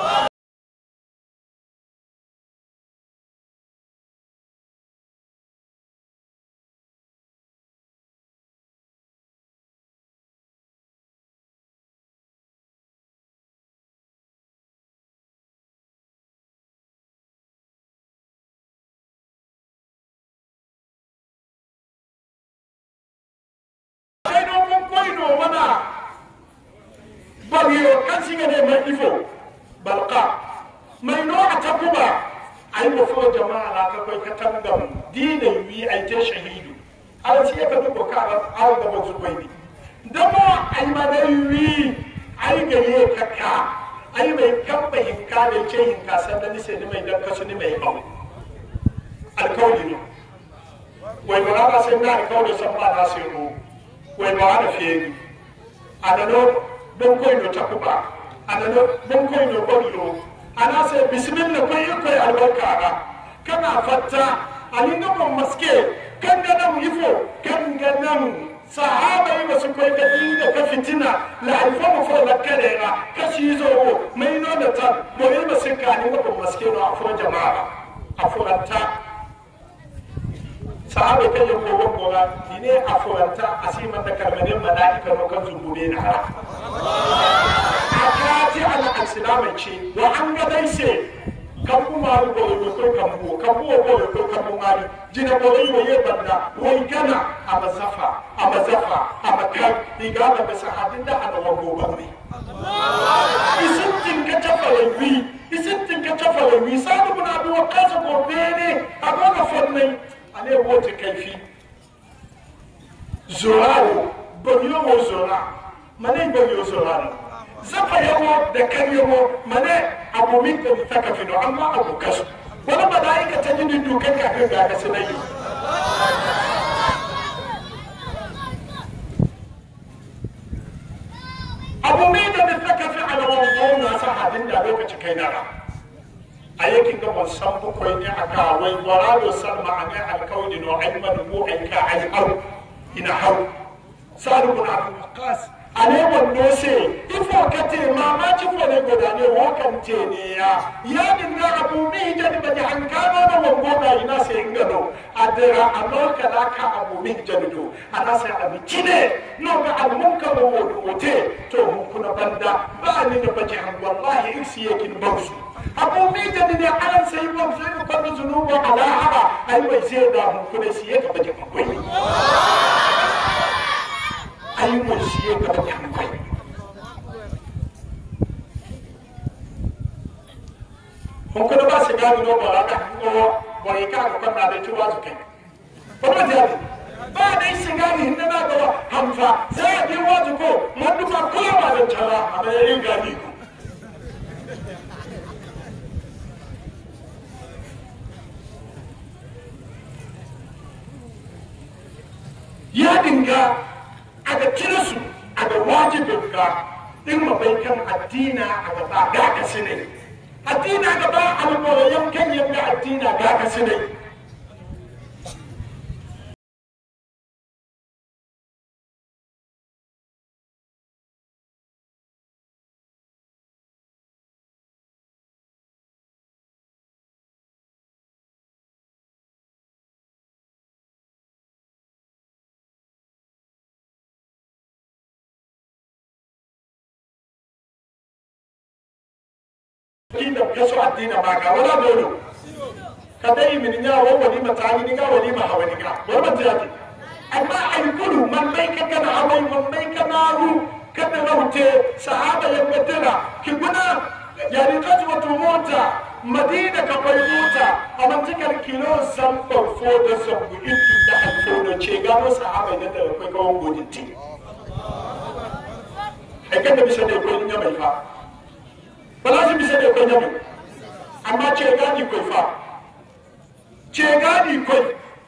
bariyo kan singa ne mai ifo balqa mai no atakuba ai mo fo jama'a la ka kai katangam dine wi ai te shahidu ala ci ka dubo ka ala da bo zubaini damo ai ma dai wi ai ga ye kaka ai mai kamba in ka da ce in ka san da ni sai ni mai dan kasu ni mai ba alkawli no wai ba ba sai na alkawli san ba na sai ko wai ba da fiye adano don koy no takuba adano don koy no bollo ana sai bismillah koy koy albarka kana fatta alinga mo maske kan ga nan yifo kan ga nan sahaba yi wasu koy ga da ka fitina la alfamu fo la kalera kashi zo mai no da ta mo yi masika ni ko maske no afo jama'a afuranta sahaba kai ko wongola dine afuranta asiman da kalmanin malaika no kan zubure na ha akati ala al-islam ce wa an ga dai sai kan kuma ko ko kan ko kan ko ko kan mari jina ko yi ye banda wai kana amazafa amazafa amakar diga da sahabin da ana wango bane isin ka tafalawi isin ka tafalawi sadu bin abi waqas ko bene abana fannai ale wote kaifi zoraro bariyo mo zora mane bariyo zoraro zafa yawo da karyawo mane abu min da taka fino amma abu kasu wala malaika ta jini dukan ka kan ga sanai abu min da taka fi ala wannan sahadin da lokaci kai na ayakin ga wasan bakwai ne aka wai warado salma an alkauni no ayman mu aika ai hau ina hau salu bin abu waqas ale wando se ifo kate mama ci fo ne godane wakan te ne ya ya din na abu mi jadi baje hankano no wongo ga ina se ngado adira amurka la ka abu mi jadido ana sai abi kine no ga al munkar wo wote to mun kuna banda ba ni da baje han wallahi iksi yakin bausu abu mi jadi ne alan sai bom sai ko ko zunubu ala haba ai wai sai da mun kuna shi yake baje akwai ai mun shi yake baje akwai kun kuna ba sai sigari no ba ka ko boy ka ko na da tuwa su kai ko ba ta ba dai sigari hinna na ga hamfa sai bi wazu ko man duka ko ba da tara a da yin gani ko ya dinga aga kirasu aga wajibin ka in mabai kan addina aga ba ga ka sine addina aga ba alƙawari yankan yanka addina ga ka sine inda kaso addina ba ga wala dole kadai min nya wa wali matani ni ga wali ma hawani ga wala tiyati amma ay kullu man bai ka kana hawai man bai kana ru kada laute sahaba ya medina ki guna yani gazwatu mota madina ka bai mota amma tikar kilo sam ko fodo sam ku intu da fodo ce ga no sahaba ne da kai ka wango dinti ai kada bisa ne ko nya bai fa bala su bisa da kwanya mai amma ce gani kwai fa ce gani kwai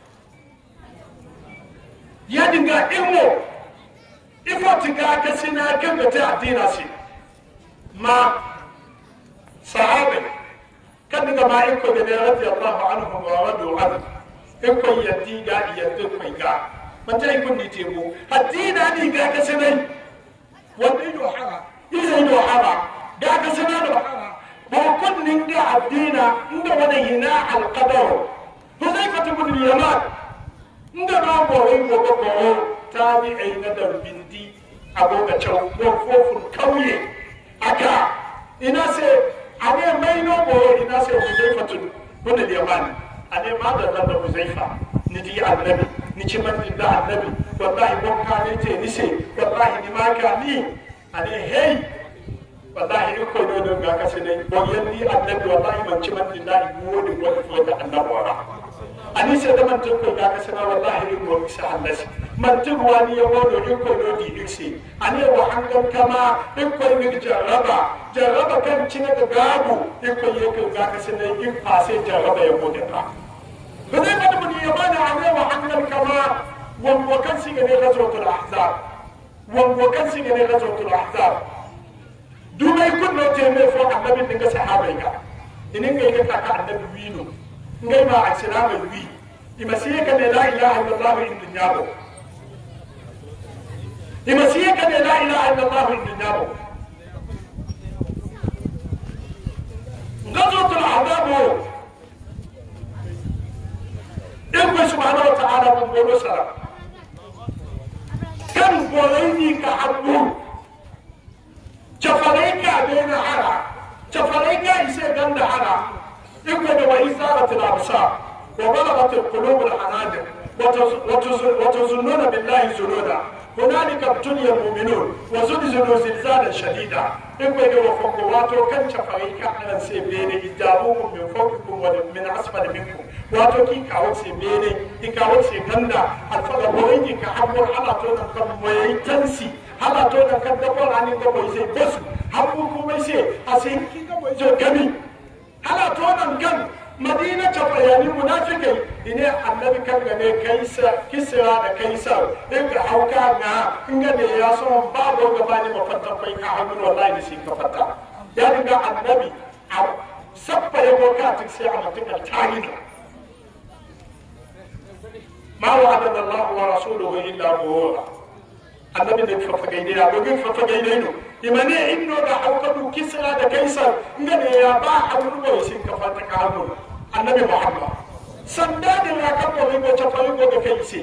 ya dinga imo ifo tiga ka sina kan da ta addina si ma sahabe kan dinga ma in ko da ne radiyallahu anhu wa radu an in ko yaddi ga yaddi kwai ga mata in kun ni tebo addina ni ga ka sinai wanda ido hara ido hara ga ka sana da ba kun ninga addina inda wani hina alqadar huzaifa ibn al-yaman inda ba bo wai go ko tabi'ai na da bindi aboga cewa ko fofun kauye aka ina sai ane mai no bo ina sai huzaifa ibn al-yaman ane ma da da huzaifa ni di annabi ni ci man da annabi wallahi bon ka ne te ni sai wallahi ni ma ka ni ane hey wallahi in ko do ga ka sai bon yandi annabi wallahi man ci man dillahi wodi wodi fo da annabi wala ani sai da man ko ga ka sai wallahi in mo isa Allah man tu wani ya wodo in ko do di irsi ani wa hangan kama in ko mi jarraba jarraba kan ci na gabu in ko ye ko ga ka sai in fa sai jarraba ya gode ka bane da mun ya bana ani wa hangan kama wan wa kan si ga ne ghazwatul ahzab wan wa kan si ga ne ghazwatul ahzab dumai kun no teme fo annabi dinga sahabai ga inin ga ka ka annabi wino ngai ma al-islam wi imasiye ka la ilaha illallah in dunyabo imasiye ka la ilaha illallah in dunyabo غزوة الأحزاب إنه سبحانه وتعالى من بولو سلام كم بوليني كحبو جفريك بين حرا جفريك إسي قند حرا إنه وإزارة الأبصار وبلغت القلوب الحناجر وتظنون بالله ظنونا هنالك ابتلي المؤمنون وزلزلوا زلزالا شديدا إنه وفقواتو كان جفريك على سيبين إجابوكم من فوقكم ومن أسفل منكم واتو كي كاوت سيبين كي كاوت سيغندا الفضل بويني كحبور حالا تونا كم ويتنسي حالا تونا كم دبور عني دبور يسي بسو حبوكم يسي أسين كي دبور يسي كمي حالا تونا كم مدينة جفرياني منافقين إنه النبي كان غني كيسا كسرا دا كيسا إنك حوكا نا إنك نياسون بابو غباني مفتن فيك أحمد والله نسيك مفتن يعني النبي سبا يبوكاتك سيعمتك التعيين ما وعدنا الله ورسوله إلا غرورا النبي نك ففقينينا بغن ففقينينو يمني إنه دا حوكا كسرا دا كيسا إنك نيابا حمد ويسيك مفتن أحمد النبي محمد سنداد الركب وغيبو تفايق وغفيسي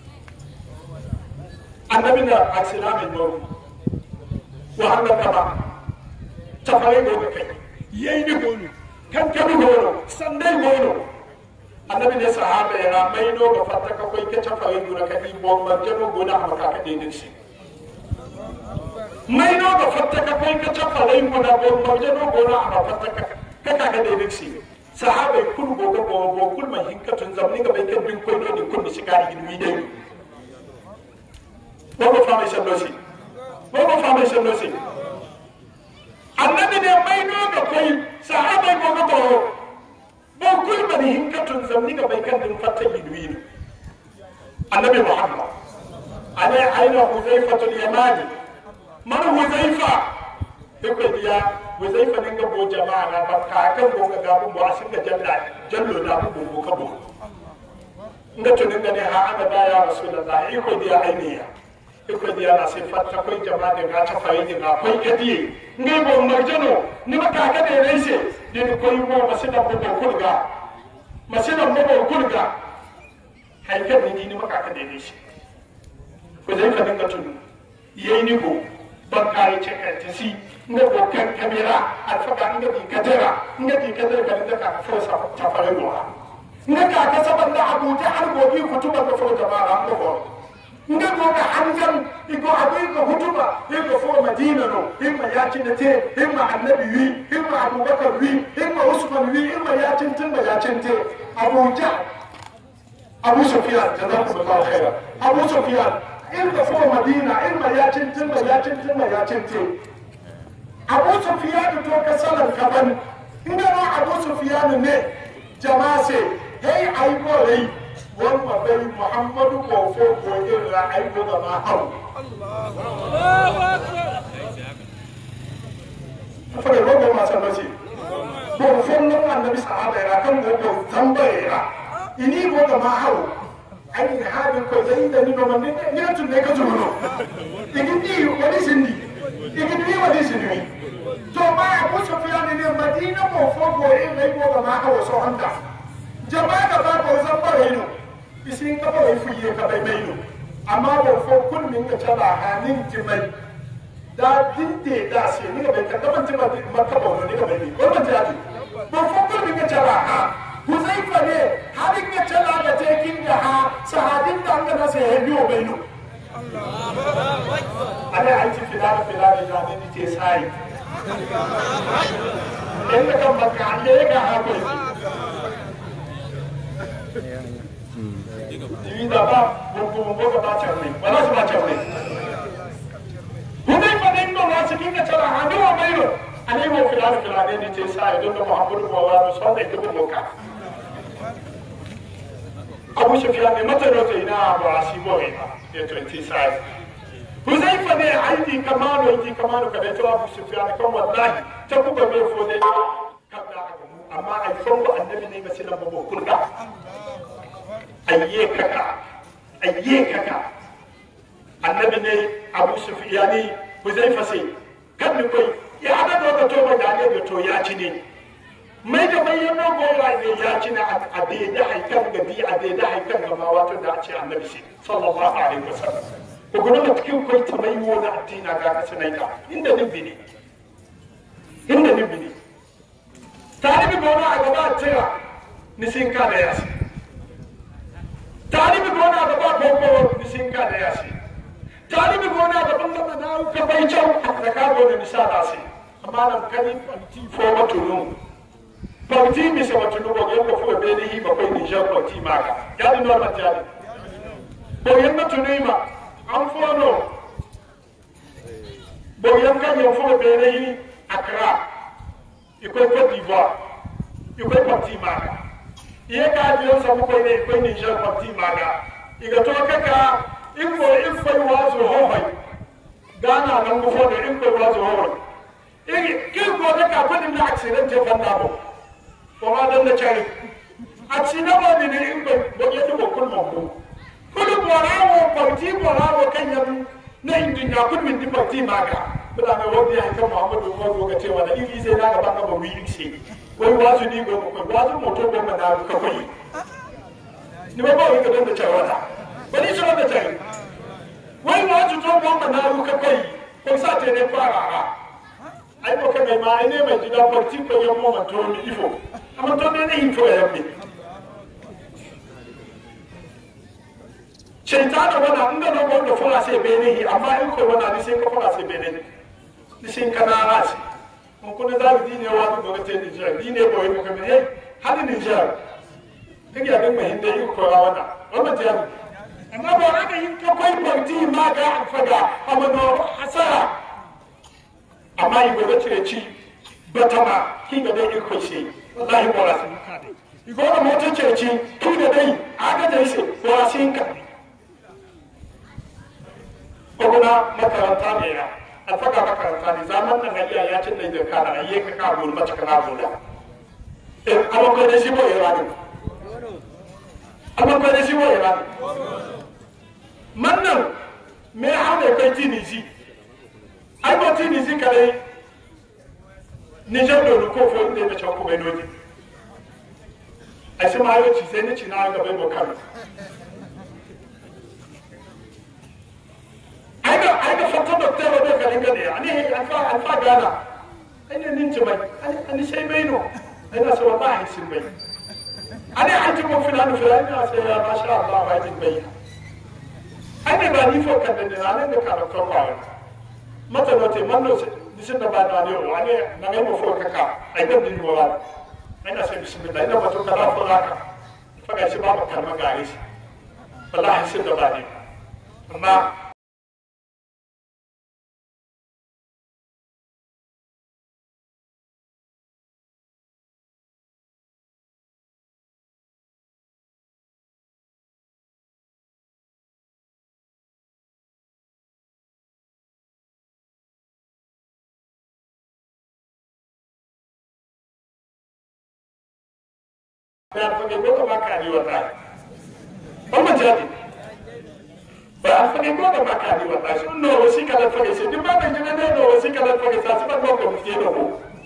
النبي نا أكسلام الموت وحنا كما تفايق وغفي ييني بولو كان كبي بولو سندي بولو النبي نا صحابة يرا مينو غفتك وكي كتفايق وركي بوم مرجنو غنا حمكا كدينسي مينو غفتك وكي كتفايق وركي بوم مرجنو غنا حمكا كدينسي sahabai kun goga go kun mai hinkatun zamni ga bai kan bin koy do kun shi kari gidi dai bogo fa mai sallosi bogo fa mai sallosi annabi ne mai no ga koy sahabai goga go bo kun mai hinkatun zamni ga bai kan bin fatta gidi annabi muhammad alai aina huzaifatul yamani man huzaifa duk dia huzaifa ne ga bo jama'a na barka kan go ga gabu bo asin ga jalla jallo da mu bo ka bo nga tunin ga ne ha ana da ya rasulullahi iko dia ainiya iko dia na sifat ta koi jama'a da ga ta faidi ga koi kadi ngai bo marjano ni maka ka da ne se din koi mo masida bo bo kulga masida bo bo kulga haikar ni ni maka ka da ne se huzaifa ne ga tunu yayi ni go barka ya ce ka si nga ko kan kamera alfaka nga di kadera nga di kadera kan da ka fo sa ta fare no nga ka ka saban da abu ta har gobi kutuba ka fo jama'a ko ko nga ko ka hanjan iko abai ka kutuba iko fo madina no imma ya ci da te imma annabi wi imma abubakar wi imma usman wi imma ya cin tun da ya cin te abu ja abu sufyan jazakumullahu khairan abu sufyan ilma fo madina ilma ya cin tun da ya cin tun da ya cin te abu sufyan to ka salan kaban inda na abu sufyan ne jama'a sai hey ai ko rai wanda bai muhammadu ko fo ko ira ai ko da ma hau Allahu akbar fa da rogo ma san nasi ko fo nan annabi sahaba ya kan go tambayira ini ko da ma hau ai ne hadin ko zai da ni no man ne ne tun ne ka zuwa igidi wani sindi igidi wani sindi to ma abu sufyan ne madina ko fo ko ira ai ko da ma hau so handa jama'a ka ba ko zan bare no isin ka ba fu yi ka bai mai no amma ba fo kun min ka tala hanin jimai da dinde da se ni ka bai ka ban jima makka ba ni ka bai ni ko ban jadi ba fo kun min ka tala ha huzaifa ne hadin ka tala da tekin da ha sahadin da an ga sai biyo bai no Allahu akbar ana aiki filala filala da ne ce sai in ka makka ne ga ha ko Divida ba, buku buku ka baca ni, mana sih baca ni? Hudai pada itu nasi kita cara handu apa itu? Ani mau filan filan ini cesa itu tu Muhammad bawa nusan itu pun buka. Abu Sufyan ni mata roti ina Abu Asibo ina, dia twenty five. Hudai pada aidi kamano aidi kamano kada itu Abu Sufyan kau wallahi, cakup beberapa fode. Amma ai fongo annabi ne masih lampu buku dah. ayye kaka ayye kaka annabi ne abu sufyani huzaifa sai kan ni koi ya da do to ba da ne to ya ci ne mai da mai yana gowa ne ya ci na ade da haikan ga bi ade da haikan ga ma wato da ci annabi sai sallallahu alaihi wasallam ko gudu da cikin koi ta mai wona addina ga ka sanaita inda ni bini inda ni bini talibi gona a gaba tira ni sin ka da yasi talibi gona da ba gogo nisinka da yasi talibi gona da banda da na ka bai chau da ka gona misala sai amma nan kani panti fo matunu panti mi se matunu go yamba fo be ni ba ko ni ja panti maka ya di normal jadi bo yamba tunu ma am fo no bo yamba yo fo be ni akra iko ko d'Ivoire iko panti maka iye ka biyo sabu ko ne ko ni je parti maga iga to kaka info info wazo hohai gana nan go fodo info wazo hohai igi kin ko da ka fadin da accident je banda bo ko ma dan da chari accident ba ni ne info bo ye do ko mo ko ko do borawo parti borawo kanyam na indinya kun min di parti maga bada ne wodi ay ko Muhammad Umar go ce wala igi sai na ga banga ba wi iksi wai wasu ni go ko wasu moto go ma da ka koyi ni ba ba ka dan da cewa ba ni so da cewa wai wasu to go ma da ka koyi ko sa te ne fara ha ai ko ka mai ma ne mai gida parti ko yo mo ma to ni ifo amma to ne ne info ya mi shaytan wana inda no go da fara sai bene amma in ko wana ni sai ka fara sai bene ni sai kana rasi on kuna da dine wa ko ga te ni jira dine boy ko kamar hey hali Niger kage abin mai da yi kowa wana wannan jami amma ba aka yin ka kai parti ma ga faga amma no hasara amma yi gobe ce ci batama kinga dai yi koshi wallahi bora sun ka dai yi gobe mota ce ci kinga dai aga dai sai bora sun ka ko kuna makaranta ne ya alfaga makaranta ne zaman nan haliya ya cin da kana ayyuka ka gol mata kana gola eh amma ko da shi boye rani amma ko da shi boye rani mannan me hawo kai tinisi ai ba tinisi kare Niger do ko fo ne ba chako be noji ai sai ma yo ci sai ni ci na ga bai mo kan ai ga ai ga foto doctor ba ka dinga ne ani alfa alfa gana ai ne nin ci mai ani sai bai no ai na so wallahi sin bai ani anti mo filanu filanu na sai ya masha Allah ba jin bai ai ne ba ni fo kan da ne ne ka ko ba mata note manno disin da ba na ne wani na mai mo fo kaka ai da din mo wala ai na sai bismillah ina ba to kala fo haka fa ga shi ba ba kalma ga shi wallahi sin da ba ne amma ba fa ko ko makari wata ba ma jadi ba fa ko ko makari wata so no wasi kala fa ke din ba ban jina no wasi kala fa ke sa ba ko ko ke no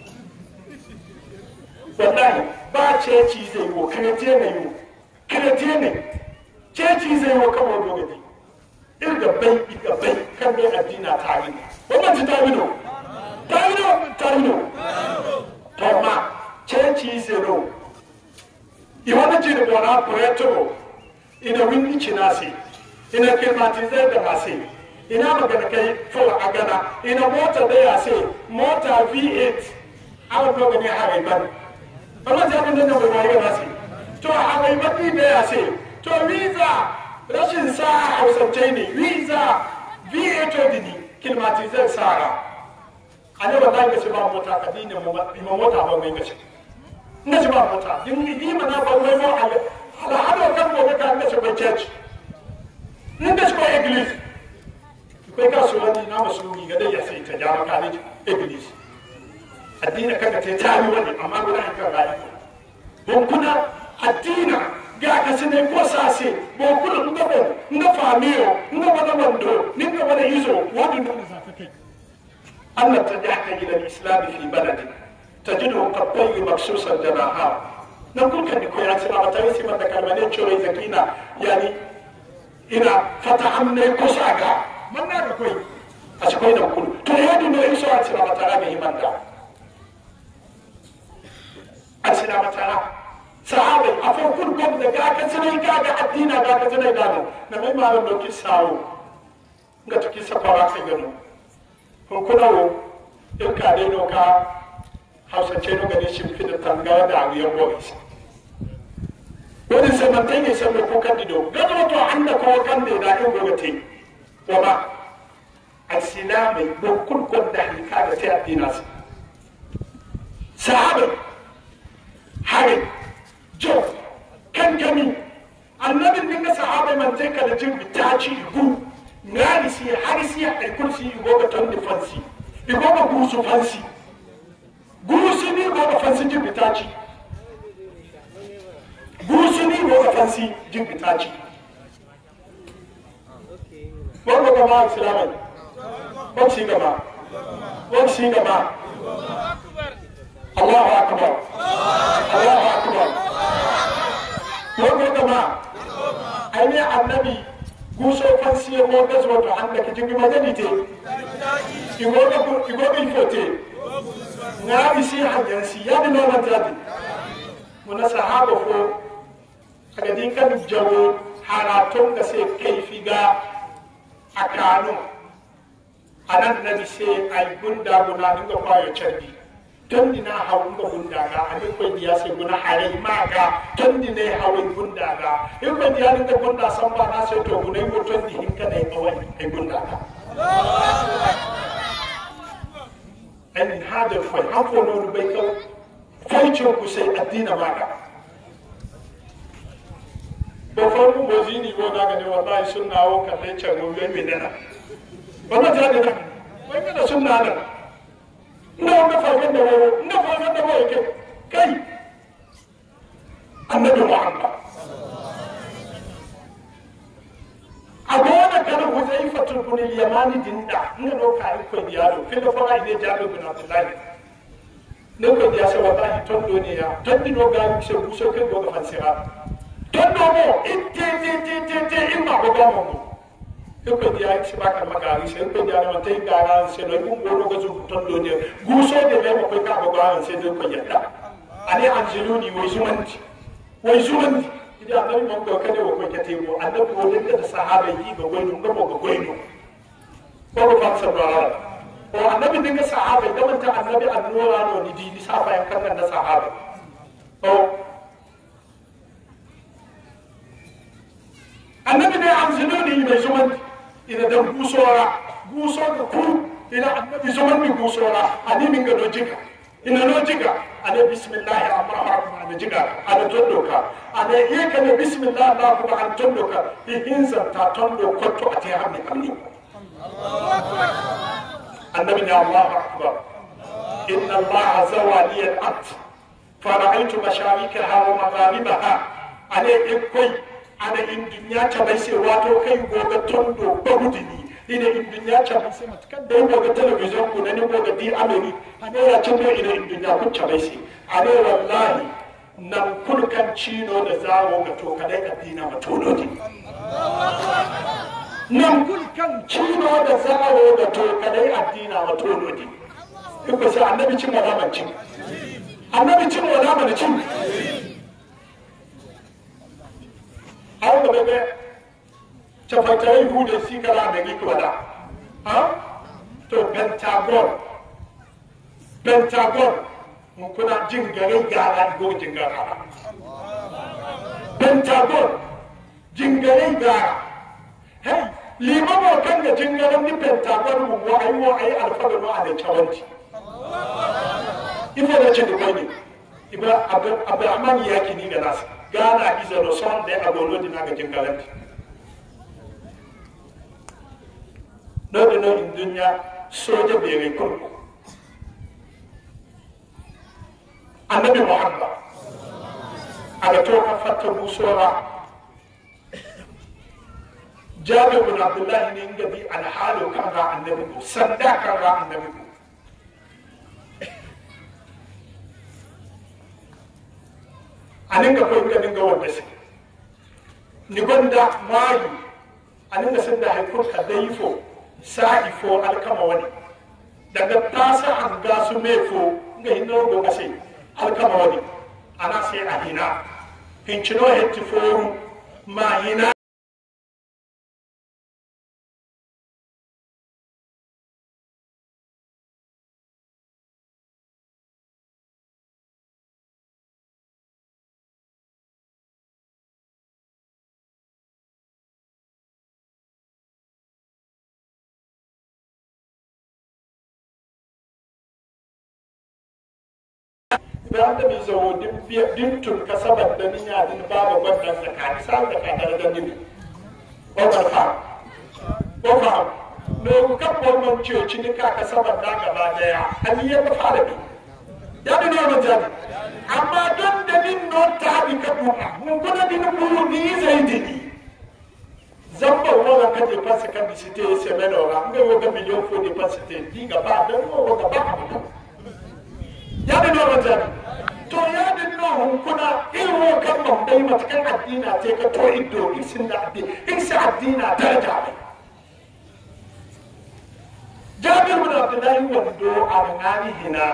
wallahi ba ce ci zai wo kretiye ne yo kretiye ne ce ci zai wo kamo dogadi irga bai irga bai kan bai addina tare ba ma ji tawino tawino tawino to ma ce ci zai no iwana jini bona proyecto ina winni chinasi ina klimatizer da masi ina magana kai fala agana ina mota da ya sai mota V eight aw ko gani harai ban amma da mun da mai ga nasi to harai ban da ya sai to visa rashin sa hausance ne visa V eight dini klimatizer sara ana wallahi ga ba mota kadina mu mota ba mai gashi nga ci ba mota din di mana ba wai mo ala ala hado kan mo ka nga ci ba church nga ci ko église ko ka so wani na masu yi ga dai ya sai ta jama ka ne église addina kaga ta tari wani amma guda kan rai don kuna addina ga ka sene ko sase bo kuna nga bo nga famiyo nga wada wando ninga wada izo wadi nga za ta kai Allah ta jahka ila al-islam fi baladina تجده قد طيب مكسوس الجناحات نقول كان يكون يعني سمع بتاعي سمع بكلمات شوي زكينا يعني إنا فتحنا كوساكا من نار كوي أشكوي نقول تريد إنه يسوع سمع بتاعي من دا أسمع بتاعي صحابي أفهم كل قوم ذا كسنة كاجا حدينا كا كسنة دانو نمي ما لم نكساو نقول كيسا فراغ سجنو هم كناو إلكادينو كا hausa ce no gani shi fi da tanga da ariyan boys wani samantai ne sai ko kandido gado to anda ko kande da in gogate to ba al-silami don kun kun da halika da ta addina su sahabi hari jo kan gami annabin dinga sahabai man sai kada jin bitaci gu ngari si hari si ai kursi goga ton di fansi igoga gusu fansi gurusi ni goga fansi jin bitaci gurusi ni goga fansi jin bitaci wanda gama islamai wani shi gama wani shi gama Allahu akbar Allahu akbar wanda gama aini annabi guso fansi ya mo gazo to handa ke jingi magani te igoga igoga ifote na bisi hajansi ya bi nona jadi muna sahaba ko aga din kan jawo haratun da sai kai figa akanu anan nabi sai ay gunda guna dinga kwayo charbi tondi na hawunga bundaga ani ko diya se guna hare maga tondi ne hawi bundaga e ko diya ni ko bunda samba na se to guna ko tondi hinka ne kawai e bundaga en hada fo hafo no be ko faycho ko sai addina maga bo fo mo bozini go daga ne wallahi sunna o kalle chago be me dana bana ta da wai da sunna da ina ga fagen da wo ina fagen da wo ke kai annabi Muhammad abona kana Huzaifatul bin al-Yamani dinda ina no kai ko diaro fil fara ile jabe bin Abdullah ne ko dia se wallahi tondo ne ya tondi no ga se buso ke go ga fansira tondo mo itte te te te te imma go ga mo ko dia se ba kan magari se ko dia no te gara se no ko go go zu tondo ne guso de le ko ka go ga se de ko yadda ani anjiluni wo zumanti wo zumanti idan annabi mo ko kade wo ko kete wo annabi wo da sahaba yi ga goyno ngamo ga goyno ko ko fansa ba o annabi dinga sahaba da manta annabi annura no ni di safa yan kan da sahaba o annabi ne anjiluni mai zumanti ina da gusora guso da ku ina annabi zuman mi gusora ani min ga dojika ina lojika ana bismillahir rahmanir rahim ana jiga ana tondoka ana yeka ne bismillah Allah kuma an tondoka ihinza ta tondo kotto ati hamni kamni Allahu akbar annabi ya Allahu akbar inna Allah zawali al-ard fara'aytu masharikaha wa magharibaha ana ikoi ana indunya ta bai sai wato kai goga tondo bagudini ina indunya ta bai sai matakan da goga television ko ne goga di ameri ana ya cin ina indunya kun ta bai sai ana wallahi nan kun kan cino da zawo ga to kadai addina matono ne nan kun kan cino da zawo ga to kadai addina matono ne ko sai annabi cin malaman cin annabi cin malaman cin aw da bebe chafatai hude sikala da giko da ha to pentagon pentagon mun kuna jin gare gara go jin gara pentagon jin gare gara hey limamo kan da jin gare ni pentagon mu wa ai wa ai alfaga no a da chawanti ifo da ce da ne ibra abdurrahman yaki ni ga nasu Ghana is a son de abolo di naga jingalanti no de no in dunya soja bere ko annabi Muhammad ala to ka fatta busora Jabir bin Abdullah ne ngadi al halu kan ra annabi sanda kan ra annabi aninga ko inga ninga wanda shi ni gonda mayu aninga sanda haifur ka daifo sa'ifo alkama wani daga tasa an gasu mefo nga hinno go gase alkama wani ana sai a hina hincino hetti foru ma hina da da mi zo dim dim tun ka sabar da ni ya din baba gwadan zakati sai da ka da dan ni o ba fa o fa no ka ko mon ce ci ni ka ka sabar da gaba daya an yi ba fara bi ya da no jani amma don da din no ta bi ka duka mun gona din mu ni zai dini zamba wala ka je passa kan bi site se meno ga ngo ga milion fo di passa te dinga ba da ngo ga ba ya da no jani to ya din no hun kuna ilwo kan mun dai matakan addina ce ka to iddo isin da addini in sa addina daraja ne Jabir bin Abdullah wando a ngani hina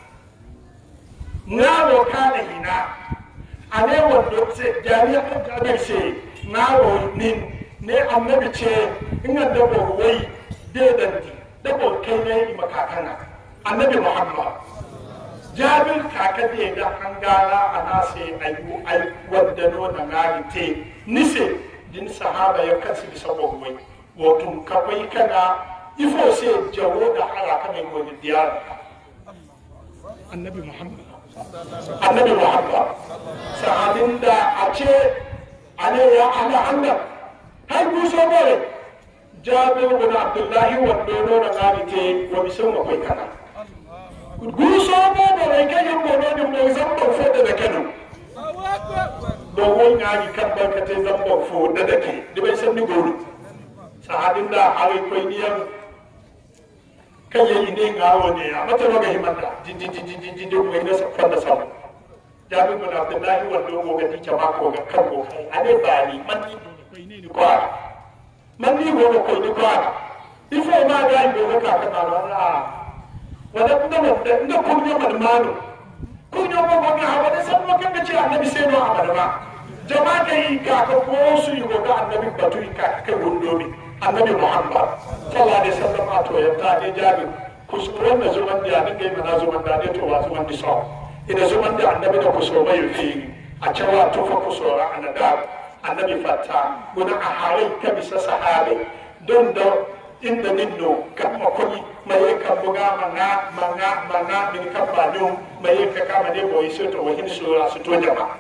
ngawo kana hina ane wando se jariya ka Jabir se ngawo nin ne annabi ce in da bo wai de danti da bo kai ne makakana annabi Muhammad jabir kakade da hangara anase ayu ay wadano na ngari nise din sahaba ya kansu bisa gogwai wotun kafai kana ifo se jawo da haraka mai gobe diyar annabi muhammad annabi muhammad sahabin da a ce ale ya ala annab har guso bare jabir bin abdullahi wadano na ngari te wa bisan akwai kana guso bare kai yin gobe da mai zamba fada da kano dogon ngari kan barkate zamba fada da ke dibai san ni goro sahabin da hawi koy niyam kan yayi ne ngawo ne a mata roga himanta jinji jinji jinji do ko ina sa fanda sa jabi bin abdullahi wando go ga dice ma ko ga kan go kai ane bani man ni koy ne ko man ni go ko ni ko ifo ma ga go ka ka na ra wala kuma da inda ko ni man manu ko ni go go ga hawa da san mo kan ga ci annabi sai no amana ba jama'a kai ka ko su yi go ga annabi batu ka kai wundomi annabi muhammad sallallahu alaihi wasallam ato ya ta ne jabi kusuran da zuman da nan gai mana zuman da ne to wa zuman di so ina zuman da annabi da kuso bai fi a cewa to fa kusura anada annabi fata guna a harai ka bisa sahabi don da inda ninno kan makoni mai ka buga manga manga manga min ka banu mai ka kama ne boy so to wahin sura su to jama'a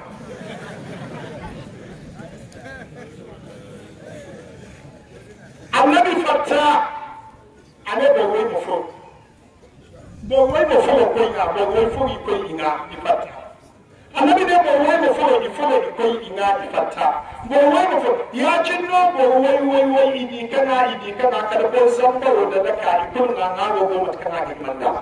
annabi fatta ane bawai mafo bawai mafo ko ina bawai fo ko ina ifatta annabi ne bawai mafo ifo ko ina ifatta bawai mafo ya cinno bawai wai wai idi kana idi kana kada ko zamba da daka ikun na na go go kana gimanda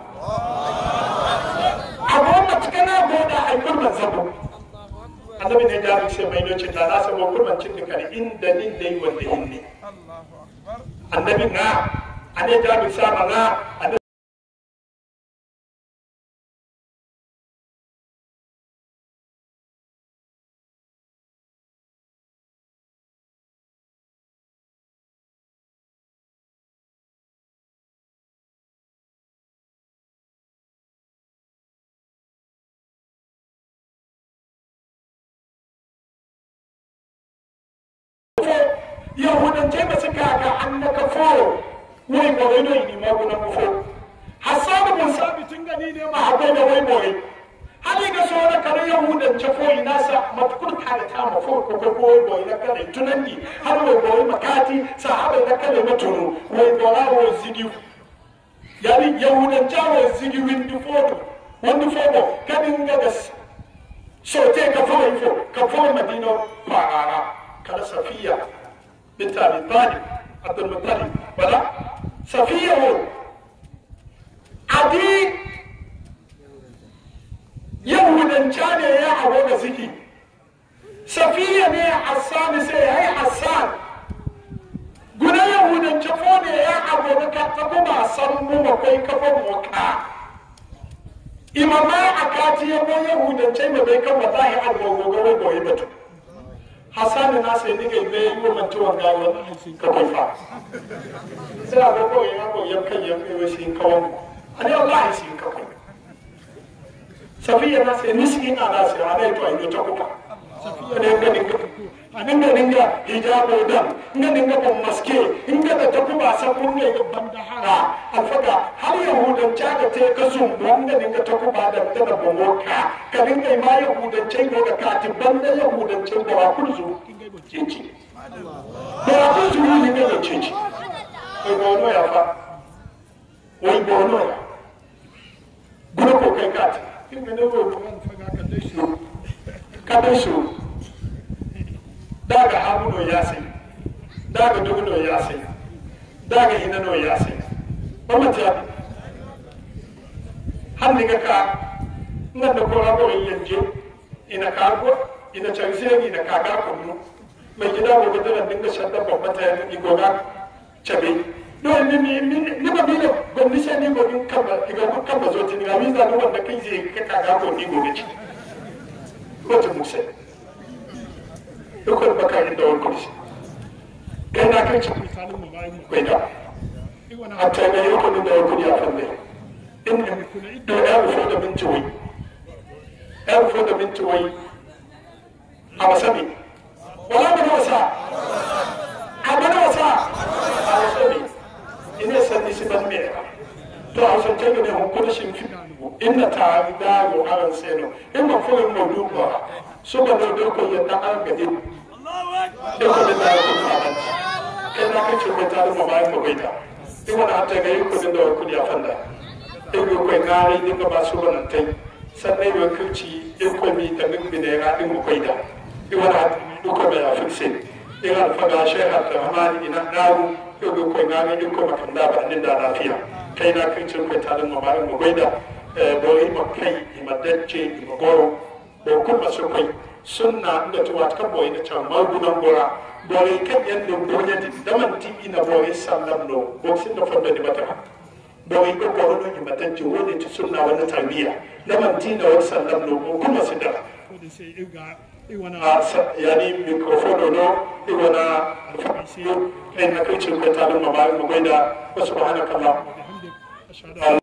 abo matkana go da aikun da zabo annabi ne da sai mai lokacin da na sabo kurban cin kare inda nin dai wanda hinne annabi nga ane jabi sama nga ane yahudan ce ba suka ga annaka fo wai ba wai dai ni ma guna fo hasan bin sabitin gani ne ma habo da wai boye hali ga so da kare yahudan ce fo ina sa matkur ka da ta ma fo ko ko wai boye da kare tunandi har wai boye makati sahaba da kare matunu wai bola wo zigi yani yahudan ce wo zigi win du fo wanda fo bo kadin ga da so te ka fo fo ka fo madina fara kala safiya بنت ابي طالب عبد المطلب ولا صفيه عدي يهودا كان يا ابو زكي صفيه ne حسان sai hai حسان guna yahudan chafo ne ya abu ka tabu ba san mu kai kafa mu ka imama akati ya bo yahudan chai mai kan wallahi algogo gogo goyi batu hasan na sai nige me yi man tuwan ga wani ka kai fa sai a ko ya ko yan kan yan kai shi kawon ani wallahi shi ka kai safiya na sai niskin ana sai ana to ayi ta kuka safiya ne ga dinga anan da dinga hijabo dan nan dinga ban maske inga da ta kuma san kun ne ga bandahara alfaga har yahudan caga te ka zum wanda dinga ta kuma da da bongoka ka dinga ma yahudan cin ga katin banda yahudan cin da kulzu cinci da kulzu ne ne cinci ko gono ya fa wai gono ya gudu ko kai kati kinga ne wai ko faga ka dai shi ka dai shi daga hamuno ya sai daga duguno ya sai daga hinano ya sai ba mata har ni ka nan da ko rabo yanje ina ka ko ina changse ina ka ga ko no mai gida ko da dinga shadda ba mata ni goga chabe do ni mi ni ba bile ko ni sai ni ko din kaba diga ko kaba zo tin ga mi za no wanda kai je ka ka ko ni gobe ci ko ta musa dukkan bakarin da wani kursi kai na kai cikin misalin mu bayan mu kai da a taimai yankunan da wani kudi a fanne inda da ya rufe da minti wai har fo da minti wai a wasabi wala ba wasa a ba wasa a wasabi ina sanni si ban me to a san tege ne hukun shin fi inna ta da go aran seno in ma fo mo du ba so ba do ko yadda an gadi Allahu akbar ko da ko ta kai na kace ko ta mu bayan ko baita in wani hatta ga yi kudin da kudi a fanda in yi kwai ngari din ga ba su wannan tai sannan yi kirci in kwai mi ta min bine ga din mu kwai da in wani hatta ko ba ya fikse in alfa ga shi hatta hamani ina daru in yi kwai ngari in kwai makan da ba nin da lafiya kai na kirci kwai ta din mu bayan mu kwai da bori ma kai ma dacce ma goro ko kuma su kwai sunna inda tuwa ta boye da can magunan gora bore kan yan da boye da man tibi na boye sallam no ko sin da fadda di mata bore ko ko no yi matan ji wani ta sunna wani tarbiya da man ti da wani sallam no ko kuma sin da ko da sai iga iwana yani microphone no iwana alfaqisi kai na kai cin ka talin mabarin mu gaida subhanakallah wa bihamdika ashhadu